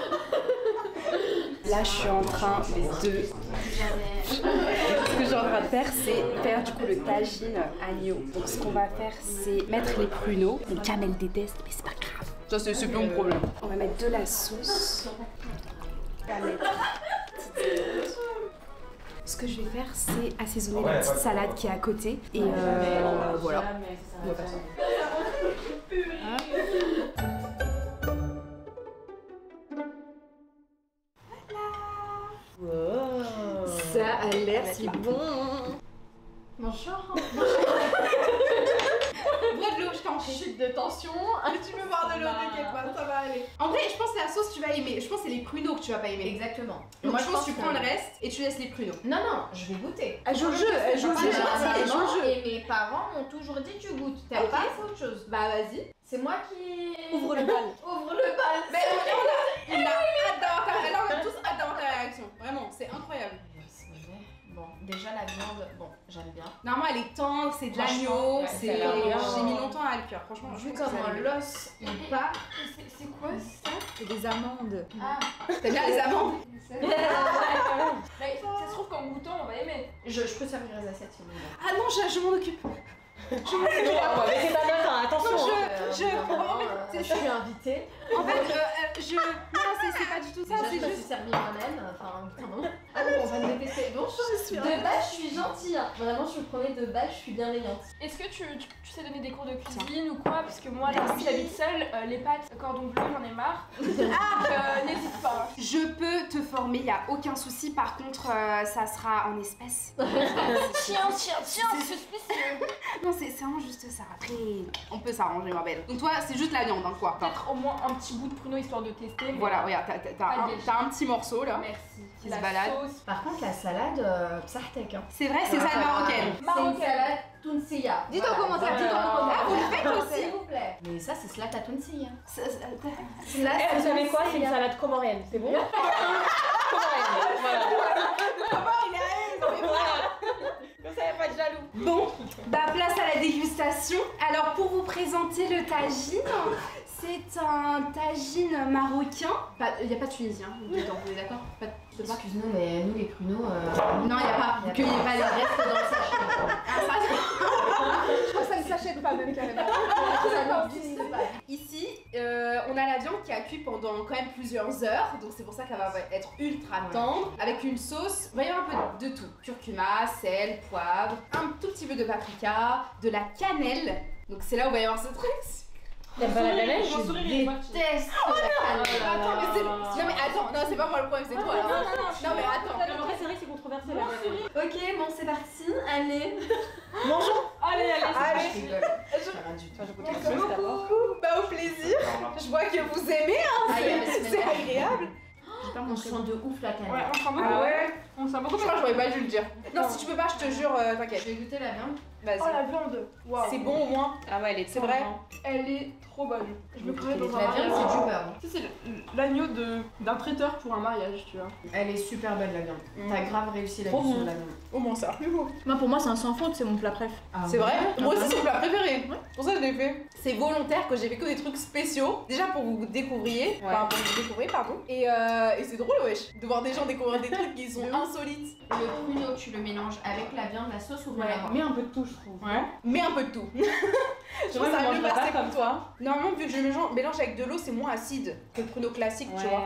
Là, je suis en train de... Ce que j'ai en train de faire, c'est faire du coup le tagine agneau. Donc ce qu'on va faire, c'est mettre les pruneaux. Les camels détestent, mais c'est pas grave. Ça, c'est plus mon problème. On va mettre de la sauce. On va mettre... Ce que je vais faire, c'est assaisonner la petite salade qui est à côté. Et voilà. On va faire ça. Ça a l'air si bon. Bonjour. Bois de l'eau, je t'en prie. Chute de tension. Tu peux boire de l'eau, t'inquiète pas, ça va aller. En vrai, je pense que la sauce, tu vas aimer. Je pense que c'est les pruneaux que tu vas pas aimer. Exactement. Donc Moi, je pense que tu prends le reste et tu laisses les pruneaux. Non, non, je vais goûter. Elle joue le jeu, elle joue le jeu. Elle joue le jeu. Et mes parents m'ont toujours dit tu goûtes. T'aimes Ok. pas, c'est autre chose. Bah vas-y. C'est moi qui. Ouvre le bal. Ouvre le bal. Mais on a hâte d'avoir ta réaction. On a tous hâte d'avoir ta réaction. Vraiment, c'est incroyable. Bon, déjà la viande, bon, j'aime bien. Normalement, elle est tendre, c'est de Franchement, l'agneau. ouais, C'est... ça a l'air bien. J'ai mis longtemps à le cuire, franchement. Vu je trouve que comment ça- l'os il part. C'est quoi ça? C'est des amandes. Ah, T'aimes bien les amandes? Mais ça se trouve qu'en goûtant, on va aimer. je peux servir les assiettes si vous voulez. Ah non, je m'en occupe. Je m'en occupe. On va baisser ta note, hein, attention. Je suis invitée. En fait, non, c'est pas du tout ça, Déjà, c'est je me juste... suis servi moi-même. Enfin, putain. Ah non, on va me détester. Bon, de base, je suis gentille. Hein. Vraiment, je vous promets, de base, je suis bienveillante. Est-ce que tu sais donner des cours de cuisine ou quoi? Parce que moi, là, comme j'habite seule, les pâtes cordon bleu, j'en ai marre. Donc, n'hésite pas. Je peux te former, y a aucun souci. Par contre, ça sera en espèces. Tiens, c'est spécial. Non, c'est vraiment juste ça. Après, on peut s'arranger, ma belle. Donc toi, c'est juste la viande, hein, quoi. Peut-être au moins un petit bout de pruneau histoire de tester. Mais Voilà, regarde, t'as un petit morceau, là. Merci. Qui La se balade. sauce. Par contre, la salade, psartek. Hein. C'est vrai, c'est ça marocaine. C'est une salade tunsiya. Dites en commentaire, dites en commentaire. Ah, vous le faites aussi. S'il vous plaît. Mais ça, c'est slata tunsiya. Eh, vous savez quoi? C'est une salade comorienne, c'est bon? Comorienne, voilà. Comme ça, y a pas de jaloux. Bon, bah place à la dégustation. Alors pour vous présenter le tagine, c'est un tagine marocain. Il n'y a pas de tunisien, vous êtes d'accord? Pas de Excuse-nous, mais nous, les pruneaux. Non, il n'y a pas. Y a Qu'il n'y ait pas les reste dans le sachet. Ah, ça, Je crois que ça ne s'achète pas même carrément. Ça qui a cuit pendant quand même plusieurs heures, donc c'est pour ça qu'elle va être ultra tendre, avec une sauce, il va y avoir un peu de tout. Curcuma, sel, poivre, un tout petit peu de paprika, de la cannelle, donc c'est là où il va y avoir ce truc. T'aimes pas la cannelle? Je déteste la cannelle. Attends, mais c'est... Non mais attends, non c'est pas moi le problème, c'est toi là. Non mais attends. Mais en vrai, c'est vrai que c'est controversé la cannelle. Ok, bon c'est parti, allez. Mangeons. Allez, allez, Je rigole. Merci beaucoup. Bah au plaisir. Je vois que vous aimez, hein. C'est agréable. On sent de ouf la cannelle. Ouais, on sent beaucoup. Ah ouais. On sent beaucoup. Je crois que j'aurais pas dû le dire. Non si tu peux pas, je te jure, t'inquiète. Je vais goûter la viande. Vas-y. Oh la viande. Waouh. C'est bon au moins. Ah ouais, elle est C'est vrai. Elle est trop bonne. Je me croyais dans un La viande mariage. c'est du beurre. Tu sais, c'est l'agneau d'un traiteur pour un mariage, tu vois. Elle est super belle la viande. T'as grave réussi la Trop cuisson bon. de la viande. Au moins ça. Moi pour moi c'est un sans faute, c'est mon plat préf. C'est vrai. Moi aussi c'est mon plat préféré. C'est pour ça que je l'ai fait. C'est volontaire que j'ai fait que des trucs spéciaux. Déjà pour vous découvriez. Enfin pour vous découvrir pardon. Et c'est drôle wesh. De voir des gens découvrir des trucs qui sont insolites. Le pruneau, tu le mélanges avec la viande, la sauce ou rien à voir. Mais un peu de tout, je trouve. Ouais. Mais un peu de tout. Je pense que ça va mieux passer comme toi. Normalement vu que je le mélange avec de l'eau c'est moins acide que le pruneau classique tu vois.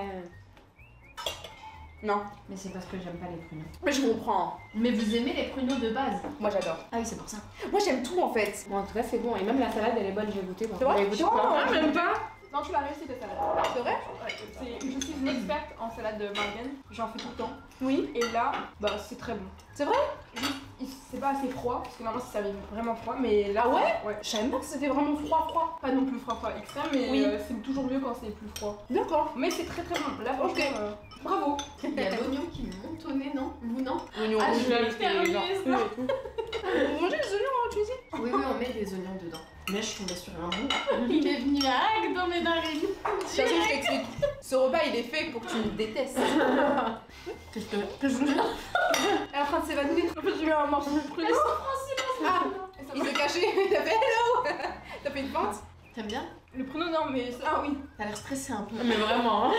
Non. Mais c'est parce que j'aime pas les pruneaux. Mais je comprends. Mais vous aimez les pruneaux de base? Moi j'adore. Ah oui, c'est pour ça. Moi j'aime tout en fait. Bon, en tout cas, c'est bon. Et même la salade, elle est bonne, j'ai goûté. C'est vrai? J'ai goûté ou pas? Ah, j'aime pas. Non, tu l'as réussi ta salade. C'est vrai? Je suis une experte en salade de margane. J'en fais tout le temps. Oui. Et là, bah c'est très bon. C'est vrai? C'est pas assez froid, parce que normalement ça servi vraiment froid, mais là. Ah ouais? Ouais. Je savais même pas que c'était vraiment froid. Pas non plus froid extrême, mais Oui. c'est toujours mieux quand c'est plus froid. D'accord. Mais c'est très très bon. Là, franchement, Ok. bravo. Il y a l'oignon qui monte au nez, non? Vous non? Oignon. Ah, je l'ai permis, genre ça. feu et tout. Vous mangez les oignons en cuisine? Oui, oui, on met des oignons dedans. Mais je suis tombée sur un bout. Il est venu hack dans mes narines. De toute façon, je t'explique. Ce repas, il est fait pour que tu me détestes. Que je vous jure. Elle est en train de s'évanouir. En fait, j'ai eu un morceau de pruneau. Ah, il s'est caché. Il a fait hello. T'as fait une pente? T'aimes bien? Le pruneau, non, mais ça. Ah oui. T'as l'air stressé un peu. Mais vraiment, hein.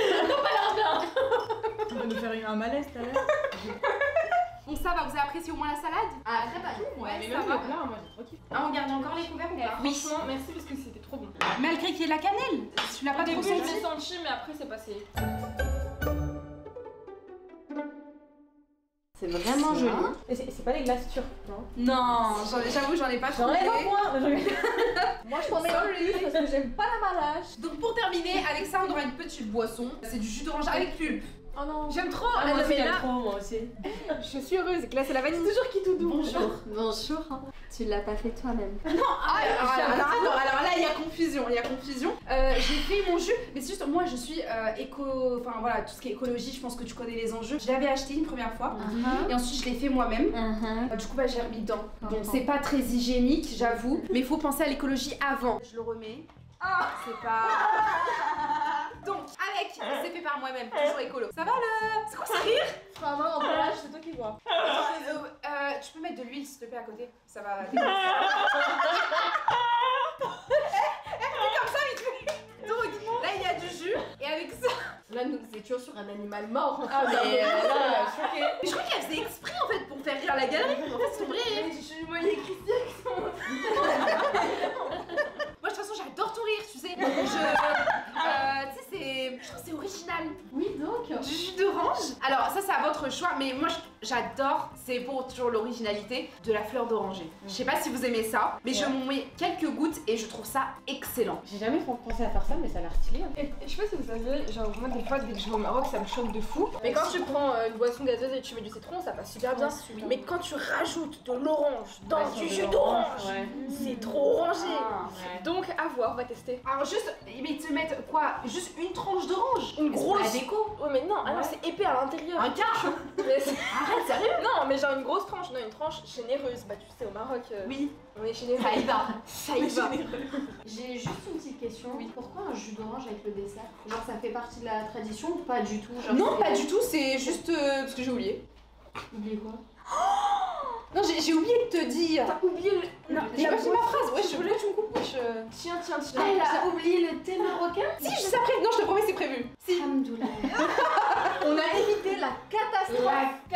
On va nous faire un malaise tout à l'heure. Bon, ça va, vous avez apprécié au moins la salade? Ah, très pas. Ouais, mais ça même va. le plat, moi j'ai trop kiffé. Ah, on garde encore les couverts ou pas? Oui. Franchement, merci parce que c'était trop bon. Malgré qu'il y ait la cannelle. Tu l'as Au pas trop début, je senti? l'ai senti, mais après, c'est passé. C'est vraiment joli. Et c'est pas des glaces turques, non? Non, j'avoue, j'en ai pas trouvé. Moi je t'en mets un plus parce que j'aime pas la malache. Donc pour terminer, avec ça, on aura une petite boisson. C'est du jus d'orange avec pulpe. Oh non. J'aime trop. Ah, moi aussi, mais j'aime là, trop, moi aussi. je suis heureuse. Et que là, c'est la vanille. Toujours qui tout doux. Bonjour. Bonjour. Tu l'as pas fait toi-même. Alors là, il y a confusion, j'ai fait mon jus, mais c'est juste moi, je suis enfin voilà, tout ce qui est écologie, je pense que tu connais les enjeux. Je l'avais acheté une première fois, et ensuite je l'ai fait moi-même. Du coup, bah, j'ai remis dedans. Donc c'est pas très hygiénique, j'avoue, mais il faut penser à l'écologie avant. Je le remets. C'est pas... Donc, avec, c'est fait par moi-même, toujours écolo. Ça va là? C'est quoi ça rire? Enfin non, en malache, c'est toi qui vois. Tu peux mettre de l'huile s'il te plaît à côté? Ça va... comme ça, vite fait. Donc, là il y a du jus, et avec ça... Là, nous étions sur un animal mort. Ah mais là, choquée. Mais je crois qu'elle faisait exprès en fait pour faire rire la galerie. En fait, c'est vrai. Je voyais Christian qui sont. Moi, de toute façon, j'adore tout rire, tu sais. Tu sais, je trouve que c'est original. Oui, donc. Du jus d'orange. Alors, ça, c'est à votre choix, mais moi, j'adore, c'est pour toujours l'originalité, de la fleur d'oranger. Je sais pas si vous aimez ça, mais je m'en mets quelques gouttes et je trouve ça excellent. J'ai jamais pensé à faire ça, mais ça a l'air stylé. Hein. Et je sais pas si vous savez, genre moi des fois dès que je vais au Maroc ça me choque de fou. Mais quand tu prends une boisson gazeuse et tu mets du citron ça passe super bien. Mais quand tu rajoutes de l'orange dans du jus d'orange, c'est trop orangé. Donc à voir, on va tester. Alors, juste, mais ils te mettent quoi? Juste une tranche d'orange? Une Mais c'est pour grosse. la déco. Ouais mais non, ah non c'est épais à l'intérieur. Un quart. Mais c'est- Arrête, sérieux? non mais genre une grosse tranche, non une tranche généreuse. Bah tu sais au Maroc, Oui. on est généreux. Ça y va. Ça y va. J'ai juste une petite question. Pourquoi un jus d'orange avec le dessert? Genre, ça fait partie de la tradition ou pas du tout? Genre, Non, c'est- pas du tout, c'est juste parce que j'ai oublié. Oubliez quoi? Non, j'ai oublié de te dire. T'as oublié le. Non, j'ai pas fini ma phrase. Ouais, je voulais que tu me coupes. Tiens. Ah, elle a oublié le thé marocain? Si, juste après. Non, je te promets, c'est prévu. Si. Alhamdoulilah. On a évité la catastrophe.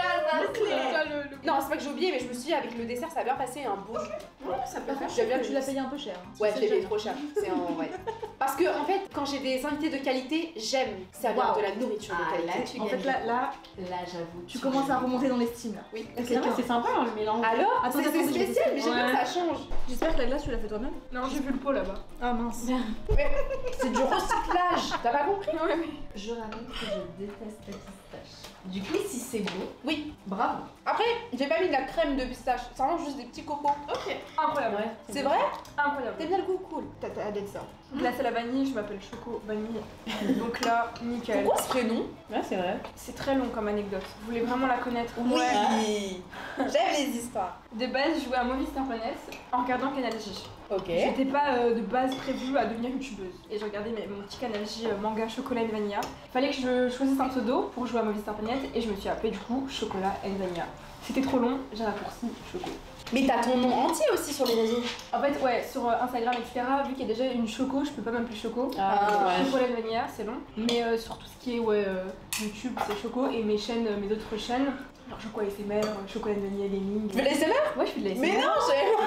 Non, c'est pas que j'ai oublié, mais je me suis dit, avec le dessert, ça a bien passé un bon jus. Ça peut faire. J'aime bien Tu l'as payé un peu cher. Ouais, je l'ai payé trop cher. C'est en vrai. Parce que, en fait, quand j'ai des invités de qualité, j'aime servir Wow. de la nourriture de qualité. Là, tu En fait, gagnes. là, J'avoue. tu commences à remonter dans l'estime là. Oui. C'est vrai, c'est sympa hein, le mélange. Alors, Attends, c'est attends, je vais spécial, mais j'aime bien que Ouais. ça change. J'espère que la glace, tu l'as fait toi-même. Non, j'ai vu le pot là-bas. Ah mince. C'est du recyclage. T'as pas compris? Je ramène que je déteste la pistache. Du coup, si c'est beau, Oui. bravo. Après, j'ai pas mis de la crème de pistache. C'est vraiment juste des petits cocos. Ok. Incroyable. Ouais. C'est vrai? Incroyable. T'aimes bien le goût? Cool. T'as d'être ça. Donc là, c'est la vanille, je m'appelle Choco Vanille. Donc là, nickel. Pourquoi ce prénom? Ouais, c'est vrai. C'est très long comme anecdote. Vous voulez vraiment la connaître? Oui. J'aime les histoires. De base, je jouais à Movistar Starplanès en regardant Canal J. Ok. J'étais pas de base prévue à devenir youtubeuse. Et je regardais mon petit Canal J manga chocolat et vanilla. Fallait que je choisisse un pseudo pour jouer à Movistar Starplanès et je me suis appelée du coup Chocolat et vanilla. C'était trop long, j'ai raccourci Choco. Mais t'as ton nom entier aussi sur les réseaux. En fait, ouais, sur Instagram, etc., vu qu'il y a déjà une Choco, je peux pas m'appeler Choco. Ah, ouais. Chocolat et vanilla, c'est long. Mais sur tout ce qui est YouTube, c'est Choco. Et mes chaînes, mes autres chaînes, genre Choco ASMR, Chocolat et vanilla gaming. Tu fais de l'ASMR? Ouais, je fais de la Mais non,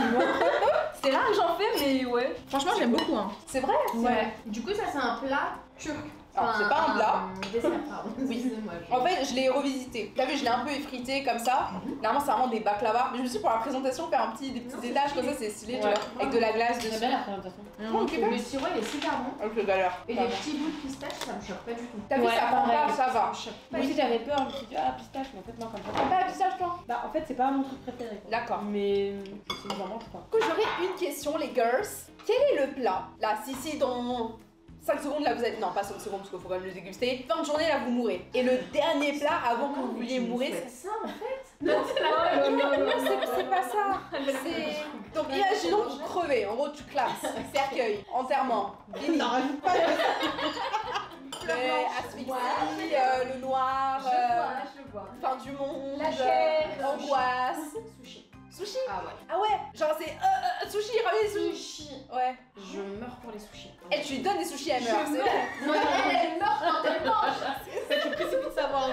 C'est rare que j'en fais, mais ouais. Franchement, j'aime beaucoup. Hein. c'est vrai? Ouais. Du coup, ça, c'est un plat turc. Alors, c'est pas un plat. Dessert, pardon. Oui. Excusez-moi. En fait, je l'ai revisité. T'as vu, je l'ai un peu effrité comme ça. Normalement, c'est vraiment des baklava. Mais je me suis dit, pour la présentation, faire des petits étages comme ça, c'est stylé, tu Ouais. vois. Avec de la glace J'aime dessus. bien la présentation. Le sirop, il est super bon. Avec le galère. Et les petits bouts de pistache, ça me choque pas du tout. T'as vu, Ouais, ça prend pareil. pas, ça va. Ça me choque pas Moi du aussi tout. j'avais peur, je me suis dit ah pistache, mais en fait non comme ça. T'as pas la pistache, toi? Bah en fait c'est pas mon truc préféré. quoi. D'accord. Mais c'est une mange pas. Du coup, j'aurais une question, les girls. Quel est le plat? Là, si dans 5 secondes, là, vous êtes. Non, pas 5 secondes, parce qu'il faut quand même le déguster. Fin de journée, là, vous mourrez. Et le dernier plat, avant que vous vouliez mourir, C'est ça en fait. Non, c'est pas ça. C'est. Donc, imaginons que vous crevez. En gros, tu classes. Cercueil, enterrement. Fini. Asphyxie, le noir, Je vois. fin du monde, La chair. angoisse. Sushi. Sushi? Ah ouais. Ah ouais, genre c'est sushi, ramène sushi. Sushi. Ouais. Je meurs pour les sushis. Et tu lui donnes des sushis à meurtre, c'est vrai. Non, elle meurt quand elle mange. Tu précipites sa mort.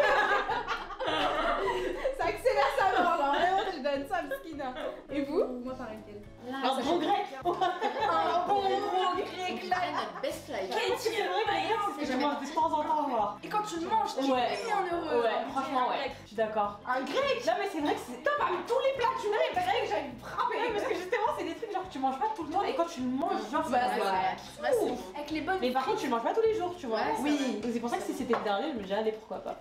Ça accélère sa mort, là. Vraiment, tu donnes ça, mesquine. Et vous? Moi, pareil qu'elle. Un bon grec. Un bon gros grec là. Best life. C'est vrai que je mange de temps en temps à voir. Et quand tu le manges, tu Ouais. es bien heureux. Ouais, franchement ouais. Je suis d'accord. Un grec. Non mais c'est vrai que c'est top parmi tous les plats que tu manges, grec, j'allais me frapper. Ouais, parce que justement c'est des trucs genre que tu manges pas tout le temps et quand tu le manges genre Bah, c'est Ouais, c'est bon. Avec les bonnes. Mais par contre tu le manges pas tous les jours tu vois. Ouais, c'est Oui. Donc c'est pour ça que si c'était le dernier je me disais allez pourquoi pas.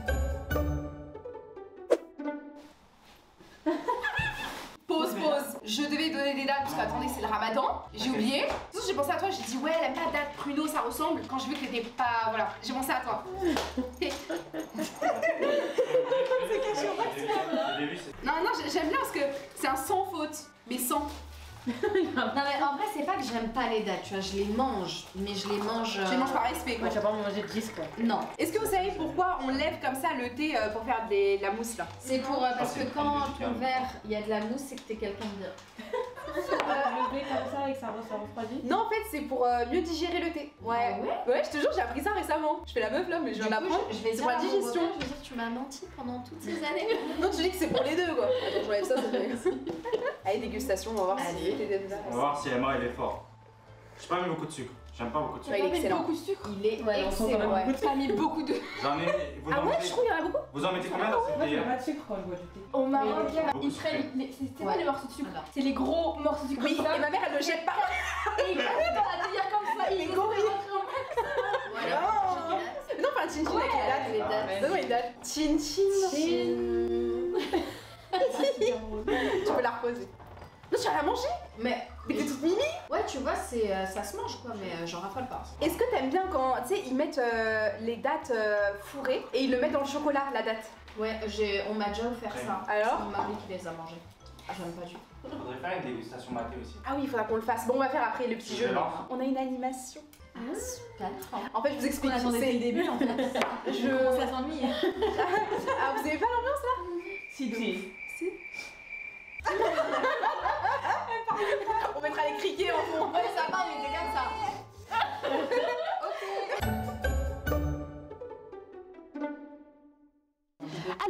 Pause. Je devais donner des dates parce que attendez, c'est le ramadan. J'ai oublié. Surtout, j'ai pensé à toi, j'ai dit ouais, elle aime pas date pruneau, ça ressemble. Quand je vu que t'étais pas. Voilà, j'ai pensé à toi. Non, j'aime bien parce que c'est un sans faute, mais sans. Non mais en vrai c'est pas que j'aime pas les dates, tu vois, je les mange, mais je les mange... Je les mange par respect quoi. Moi tu vas pas me manger 10 quoi. Non. Est-ce que vous savez pourquoi on lève comme ça le thé pour faire de la mousse là? C'est pour... parce que quand ton verre, il y a de la mousse, c'est que t'es quelqu'un de bien. Lever comme ça et que ça refroidit. Non, en fait, c'est pour mieux digérer le thé. Ouais. Ah ouais? Ouais, je te jure, j'ai appris ça récemment. Je fais la meuf là, mais je viens Du coup, d'apprendre. je vais C'est dire pour la à mon digestion. beau-père, je vais dire tu m'as menti pendant toutes ces années. Non, tu dis que c'est pour les deux quoi. Attends, je relève ça, ça fait. Allez, dégustation, on va voir Allez. si le thé déjà. On va voir si Emma il est fort. J'ai pas mis beaucoup de sucre. J'aime pas beaucoup de Ouais, sucre. il est excellent. Beaucoup de sucre. Il est Ouais, on sent quand même excellent. beaucoup de T'as mis beaucoup de. J'en ai mis. Vous Ah en ouais, mettez- je trouve qu'il y en a beaucoup. Vous en mettez combien dans cette Moi je mets théière pas de sucre quand je bois du thé. Au Maroc, Beaucoup ils de prennent. C'est quoi Ouais. les morceaux de sucre? Alors. C'est les gros morceaux de sucre Oui, comme ça. et ma mère elle le jette pas. Et ils restent dans la théière comme ça. Ils gorilles. Voilà. Oh. Non, pas un chin-chin avec les dates. les dates. Donne-moi les dates. Chin-chin. Tu peux la reposer. Non, tu vas la manger. Mais Mais t'es toute mimi. ouais, tu vois, c'est ça se mange quoi, mais j'en raffole pas. Est-ce que t'aimes bien quand, tu sais, ils mettent les dates fourrées et ils le mettent dans le chocolat, la date? Ouais, on m'a déjà offert ça. Alors? C'est mon mari qui les a mangés. J'aime pas du tout. Il faudrait faire une dégustation matée aussi. Ah oui, il faudra qu'on le fasse. Bon, on va faire après le petit Je jeu. vais lance. On a une animation. Super. En fait, je vous explique. On attendait c'est- dès le début en fait. Je... Commence à s'ennuyer. Ah, vous avez pas l'ambiance là? Si. On mettra les criquets en fond. Ouais, ça va, il était comme ça.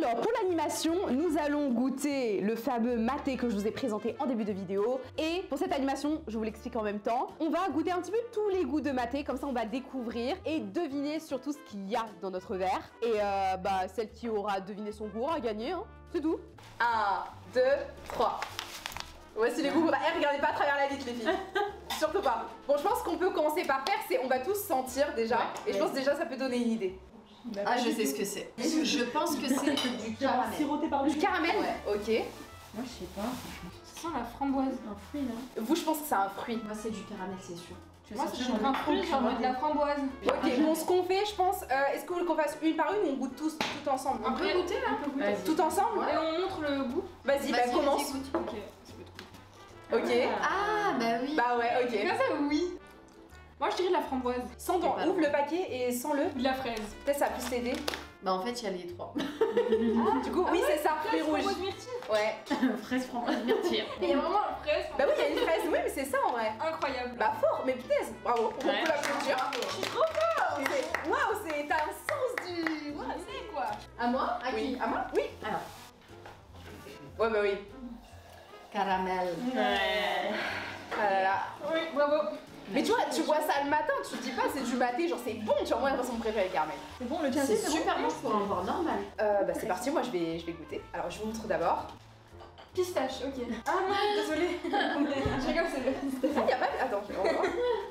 Alors pour l'animation, nous allons goûter le fameux maté que je vous ai présenté en début de vidéo. Et pour cette animation, je vous l'explique en même temps, on va goûter un petit peu tous les goûts de maté, comme ça on va découvrir et deviner surtout ce qu'il y a dans notre verre. Et celle qui aura deviné son goût aura gagné, hein. C'est tout. 1, 2, 3. Voici les goûts. Regardez pas à travers la vitre les filles. Surtout pas. Bon, je pense qu'on peut commencer par faire, c'est on va tous sentir déjà. Et je pense déjà ça peut donner une idée. Ah, je sais ce que c'est. Je pense que c'est du caramel. Siroté par Du caramel? Ouais. Ok. Moi, je sais pas. Ça sent la framboise. Un fruit, là. Vous, je pense que c'est un fruit. Moi, c'est du caramel, c'est sûr. Moi, c'est un fruit, j'ai envie de la framboise. Ok, bon, ce qu'on fait, je pense, est-ce que vous voulez qu'on fasse une par une ou on goûte tous tout ensemble? On peut goûter là? Tout ensemble? Et on montre le goût. Vas-y, bah commence. Ok. Ok. Ah, bah oui. Bah ouais, ok. Comme ça, oui. Moi, je dirais de la framboise. Sens donc, ouvre le paquet et sens-le. De la fraise. Peut-être ça va plus t'aider. Bah, en fait, il y a les trois. Du coup, oui, c'est ça, fruit rouge. Framboise myrtille. Ouais. Fraise, framboise, myrtille. Et il y a vraiment la fraise. Bah oui, il y a une fraise. Oui, mais c'est ça en vrai. Incroyable. Bah fort, mais punaise, bravo. On peut Ouais. l'applaudir. Je suis trop fort. Waouh, t'as un sens du. Ouais, c'est quoi? À moi? À Oui, qui? à moi? Oui. Alors. Ouais, bah oui. Caramel. Ouais. Ah là là. Oui, bravo. Mais tu vois, tu bois ça le matin, tu te dis pas c'est du maté, genre c'est bon, tu vois, moi la façon préférée caramel. C'est bon, le tien C'est c'est super bon pour un boire normal. Bah c'est parti, moi je vais goûter. Alors je vous montre d'abord. Pistache, ok. Ah non, désolée. Je rigole, c'est le pistache. Ah, y a pas. Attends, je vais voir.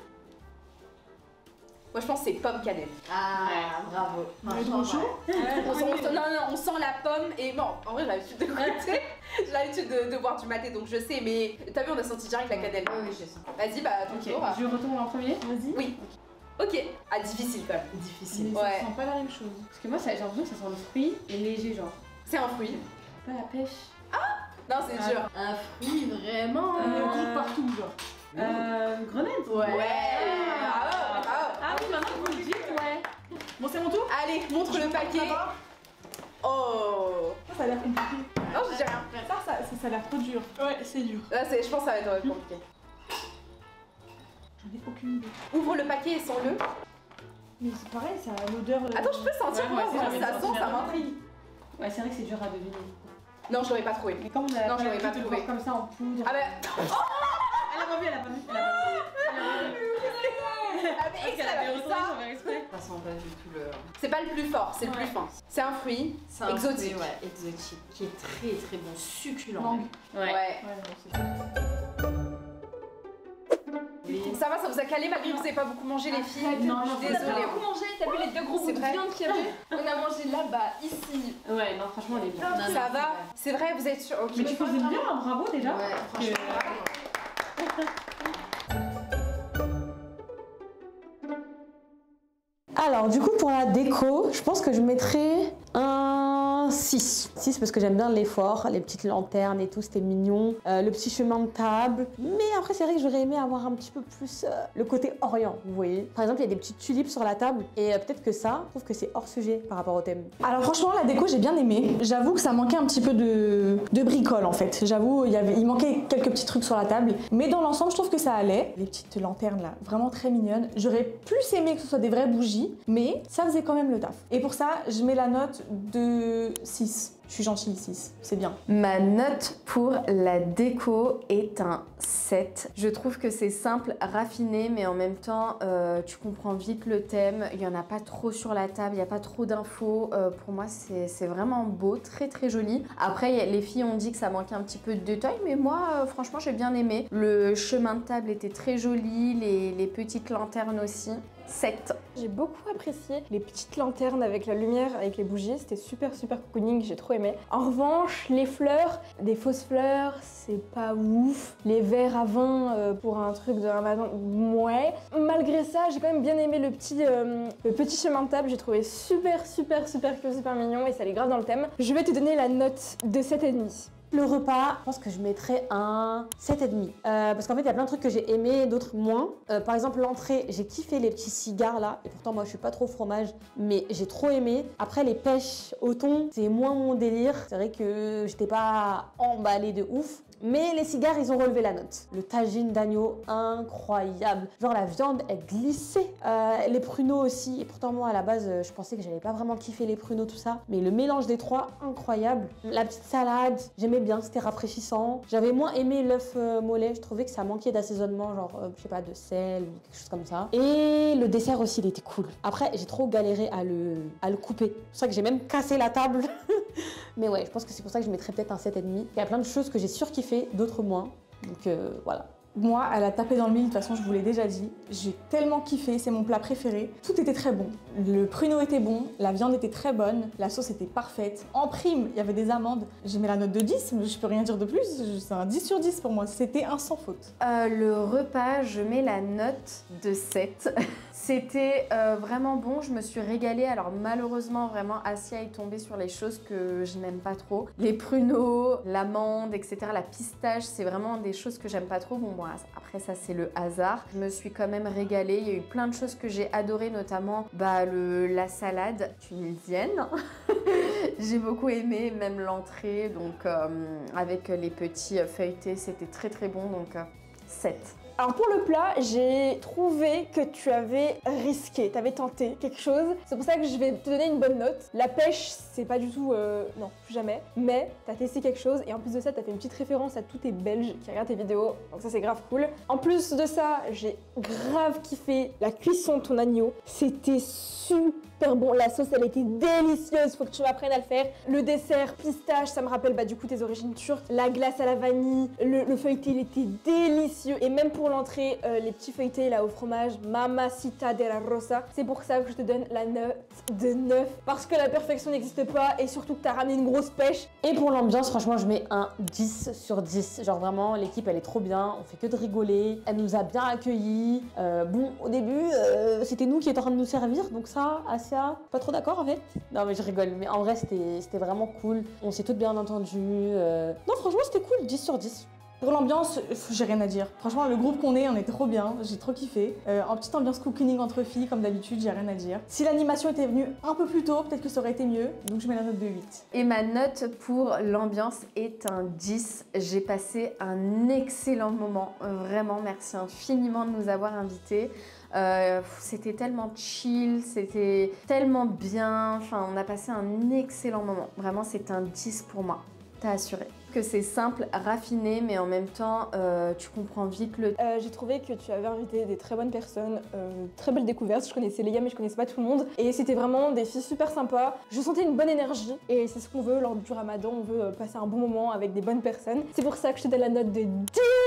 Moi je pense que c'est pomme cannelle. Ah, bravo. trop chaud. On sent la pomme et bon, en vrai j'ai l'habitude de goûter. J'ai l'habitude de boire du maté donc je sais, mais t'as vu, on a senti direct la cannelle. Oui, je sais. Vas-y, bah ton Ok, tour. je retourne en premier. Vas-y. Oui. Ok. Ah, difficile quand même. Difficile. Mais Ouais. ça sent pas la même chose. Parce que moi, j'ai l'impression que ça sent le fruit et léger, genre. C'est un fruit. Pas la pêche. Non, c'est dur. Un fruit vraiment. On trouve partout, genre. Grenade. Ouais. Bravo, bravo. Ah oui, maintenant que vous le dites, ouais. Bon, c'est mon tour. Allez, montre le paquet. Oh. Ça a l'air compliqué. Non, je dis rien. Ça a l'air trop dur. Ouais, c'est dur. Là, je pense que ça va être compliqué. J'en ai aucune idée. Ouvre le paquet et sens-le. Mais c'est pareil, ça a l'odeur. Attends, je peux sentir Ouais, moi, moi aussi, voir j'ai si ça envie de sent, sentir. ça m'intrigue. Ouais, c'est vrai que c'est dur à deviner. Non, je l'aurais pas trouvé. Mais comme on a Non, je l'aurais pas l'habitude de trouvé. le voir comme ça en poudre. Ah bah, Elle a pas vu, elle a pas vu. Elle a pas vu. ah, mais extra, elle a fait ça. Ça sent pas du tout le. C'est pas le plus fort, c'est le plus fin. C'est un fruit C'est un exotique. fruit, ouais, exotique. Qui est très très bon, succulent. Mangue. Ouais. Ça va, ça vous a calé malgré que vous avez pas beaucoup mangé les filles. Non, je non, suis On a désolée. beaucoup mangé, t'as vu les deux gros bouts C'est de vrai. viande qu'il y avait? On a mangé là-bas, ici. Ouais, non, franchement, elle est bien. Non, Ça va, c'est vrai, vous êtes sûr. Ok. Mais tu cuisines bien, hein, bravo déjà. Ouais, franchement. Alors, du coup, pour la déco, je pense que je mettrais un 6. 6 parce que j'aime bien l'effort, les petites lanternes et tout, c'était mignon. Le petit chemin de table. Mais après, c'est vrai que j'aurais aimé avoir un petit peu plus le côté orient, vous voyez. Par exemple, il y a des petites tulipes sur la table et peut-être que ça, je trouve que c'est hors sujet par rapport au thème. Alors, franchement, la déco, j'ai bien aimé. J'avoue que ça manquait un petit peu de bricole en fait. J'avoue, il manquait quelques petits trucs sur la table. Mais dans l'ensemble, je trouve que ça allait. Les petites lanternes là, vraiment très mignonnes. J'aurais plus aimé que ce soit des vraies bougies, mais ça faisait quand même le taf. Et pour ça, je mets la note de 6. Je suis gentille, 6. C'est bien. Ma note pour la déco est un 7. Je trouve que c'est simple, raffiné, mais en même temps, tu comprends vite le thème. Il n'y en a pas trop sur la table, il n'y a pas trop d'infos. Pour moi, c'est vraiment beau, très très joli. Après, les filles ont dit que ça manquait un petit peu de détails, mais moi, franchement, j'ai bien aimé. Le chemin de table était très joli, les petites lanternes aussi. 7. J'ai beaucoup apprécié les petites lanternes avec la lumière, avec les bougies. C'était super cocooning, j'ai trop aimé. En revanche, les fleurs, des fausses fleurs, c'est pas ouf. Les verres à vin pour un truc de ramadan, ouais. Malgré ça, j'ai quand même bien aimé le petit chemin de table. J'ai trouvé super mignon et ça allait grave dans le thème. Je vais te donner la note de 7,5. Le repas, je pense que je mettrais un 7,5. Parce qu'en fait, il y a plein de trucs que j'ai aimé, d'autres moins. Par exemple, l'entrée, j'ai kiffé les petits cigares là. Et pourtant, moi, je suis pas trop fromage, mais j'ai trop aimé. Après, les pêches au thon, c'est moins mon délire. C'est vrai que j'étais pas emballée de ouf. Mais les cigares, ils ont relevé la note. Le tagine d'agneau, incroyable. Genre la viande est glissée. Les pruneaux aussi. Et pourtant moi à la base, je pensais que j'allais pas vraiment kiffer les pruneaux, tout ça. Mais le mélange des trois, incroyable. La petite salade, j'aimais bien, c'était rafraîchissant. J'avais moins aimé l'œuf mollet. Je trouvais que ça manquait d'assaisonnement, genre je sais pas, de sel ou quelque chose comme ça. Et le dessert aussi, il était cool. Après, j'ai trop galéré à le couper. C'est pour ça que j'ai même cassé la table. Mais ouais, je pense que c'est pour ça que je mettrais peut-être un 7,5. Il y a plein de choses que j'ai surkiffé, d'autres moins. Donc voilà. Moi, elle a tapé dans le mille, de toute façon, je vous l'ai déjà dit. J'ai tellement kiffé, c'est mon plat préféré. Tout était très bon. Le pruneau était bon, la viande était très bonne, la sauce était parfaite. En prime, il y avait des amandes. J'ai mis la note de 10, mais je peux rien dire de plus. C'est un 10 sur 10 pour moi. C'était un sans faute. Le repas, je mets la note de 7. C'était vraiment bon, je me suis régalée. Alors malheureusement, vraiment, Asia est tombée sur les choses que je n'aime pas trop. Les pruneaux, l'amande, etc. La pistache, c'est vraiment des choses que j'aime pas trop. Bon, après ça, c'est le hasard. Je me suis quand même régalée. Il y a eu plein de choses que j'ai adorées, notamment la salade tunisienne. J'ai beaucoup aimé, même l'entrée, donc avec les petits feuilletés, c'était très très bon, donc 7. Alors pour le plat, j'ai trouvé que tu avais risqué, tu avais tenté quelque chose. C'est pour ça que je vais te donner une bonne note. La pêche, c'est pas du tout... non, plus jamais. Mais t'as testé quelque chose et en plus de ça, t'as fait une petite référence à tous tes Belges qui regardent tes vidéos. Donc ça, c'est grave cool. En plus de ça, j'ai grave kiffé la cuisson de ton agneau. C'était super bon. La sauce, elle était délicieuse. Faut que tu m'apprennes à le faire. Le dessert pistache, ça me rappelle du coup tes origines turques. La glace à la vanille, le feuilleté, il était délicieux. Et même pour l'entrée, les petits feuilletés là au fromage, Mamacita de la Rosa. C'est pour ça que je te donne la note de 9. Parce que la perfection n'existe pas et surtout que t'as ramené une grosse pêche. Et pour l'ambiance, franchement, je mets un 10 sur 10. Genre vraiment, l'équipe, elle est trop bien. On fait que de rigoler. Elle nous a bien accueillis. Bon, au début, c'était nous qui étions en train de nous servir. Donc ça, Asia, pas trop d'accord en fait. Non mais je rigole. Mais en vrai, c'était vraiment cool. On s'est toutes bien entendues. Non, franchement, c'était cool. 10 sur 10. Pour l'ambiance, j'ai rien à dire. Franchement, le groupe qu'on est, on est trop bien. J'ai trop kiffé. En petite ambiance cocooning entre filles, comme d'habitude, j'ai rien à dire. Si l'animation était venue un peu plus tôt, peut-être que ça aurait été mieux. Donc je mets la note de 8. Et ma note pour l'ambiance est un 10. J'ai passé un excellent moment. Vraiment, merci infiniment de nous avoir invités. C'était tellement chill, c'était tellement bien. Enfin, on a passé un excellent moment. Vraiment, c'est un 10 pour moi. T'as assuré. Que c'est simple, raffiné, mais en même temps, tu comprends vite le... J'ai trouvé que tu avais invité des très bonnes personnes, très belle découverte. Je connaissais les gars, mais je connaissais pas tout le monde. Et c'était vraiment des filles super sympas. Je sentais une bonne énergie. Et c'est ce qu'on veut lors du ramadan. On veut passer un bon moment avec des bonnes personnes. C'est pour ça que je te donne la note de 10.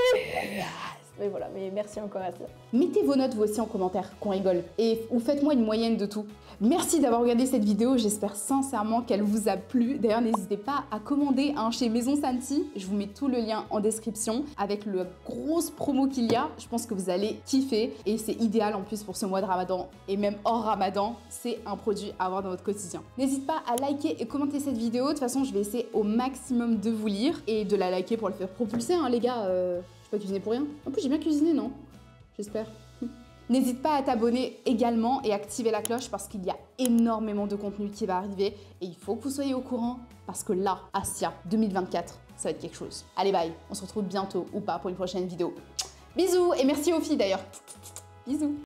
Mais voilà, mais merci encore à toi. Mettez vos notes vous aussi en commentaire, qu'on rigole. Et ou faites-moi une moyenne de tout. Merci d'avoir regardé cette vidéo, j'espère sincèrement qu'elle vous a plu. D'ailleurs, n'hésitez pas à commander chez Maison Santi. Je vous mets tout le lien en description avec le grosse promo qu'il y a. Je pense que vous allez kiffer et c'est idéal en plus pour ce mois de Ramadan et même hors Ramadan. C'est un produit à avoir dans votre quotidien. N'hésitez pas à liker et commenter cette vidéo. De toute façon, je vais essayer au maximum de vous lire et de la liker pour le faire propulser, hein, les gars. Je peux pas cuisiner pour rien. En plus, j'ai bien cuisiné, non? J'espère. N'hésite pas à t'abonner également et activer la cloche parce qu'il y a énormément de contenu qui va arriver et il faut que vous soyez au courant parce que là, Asia 2024, ça va être quelque chose. Allez, bye. On se retrouve bientôt ou pas pour une prochaine vidéo. Bisous et merci aux filles d'ailleurs. Bisous.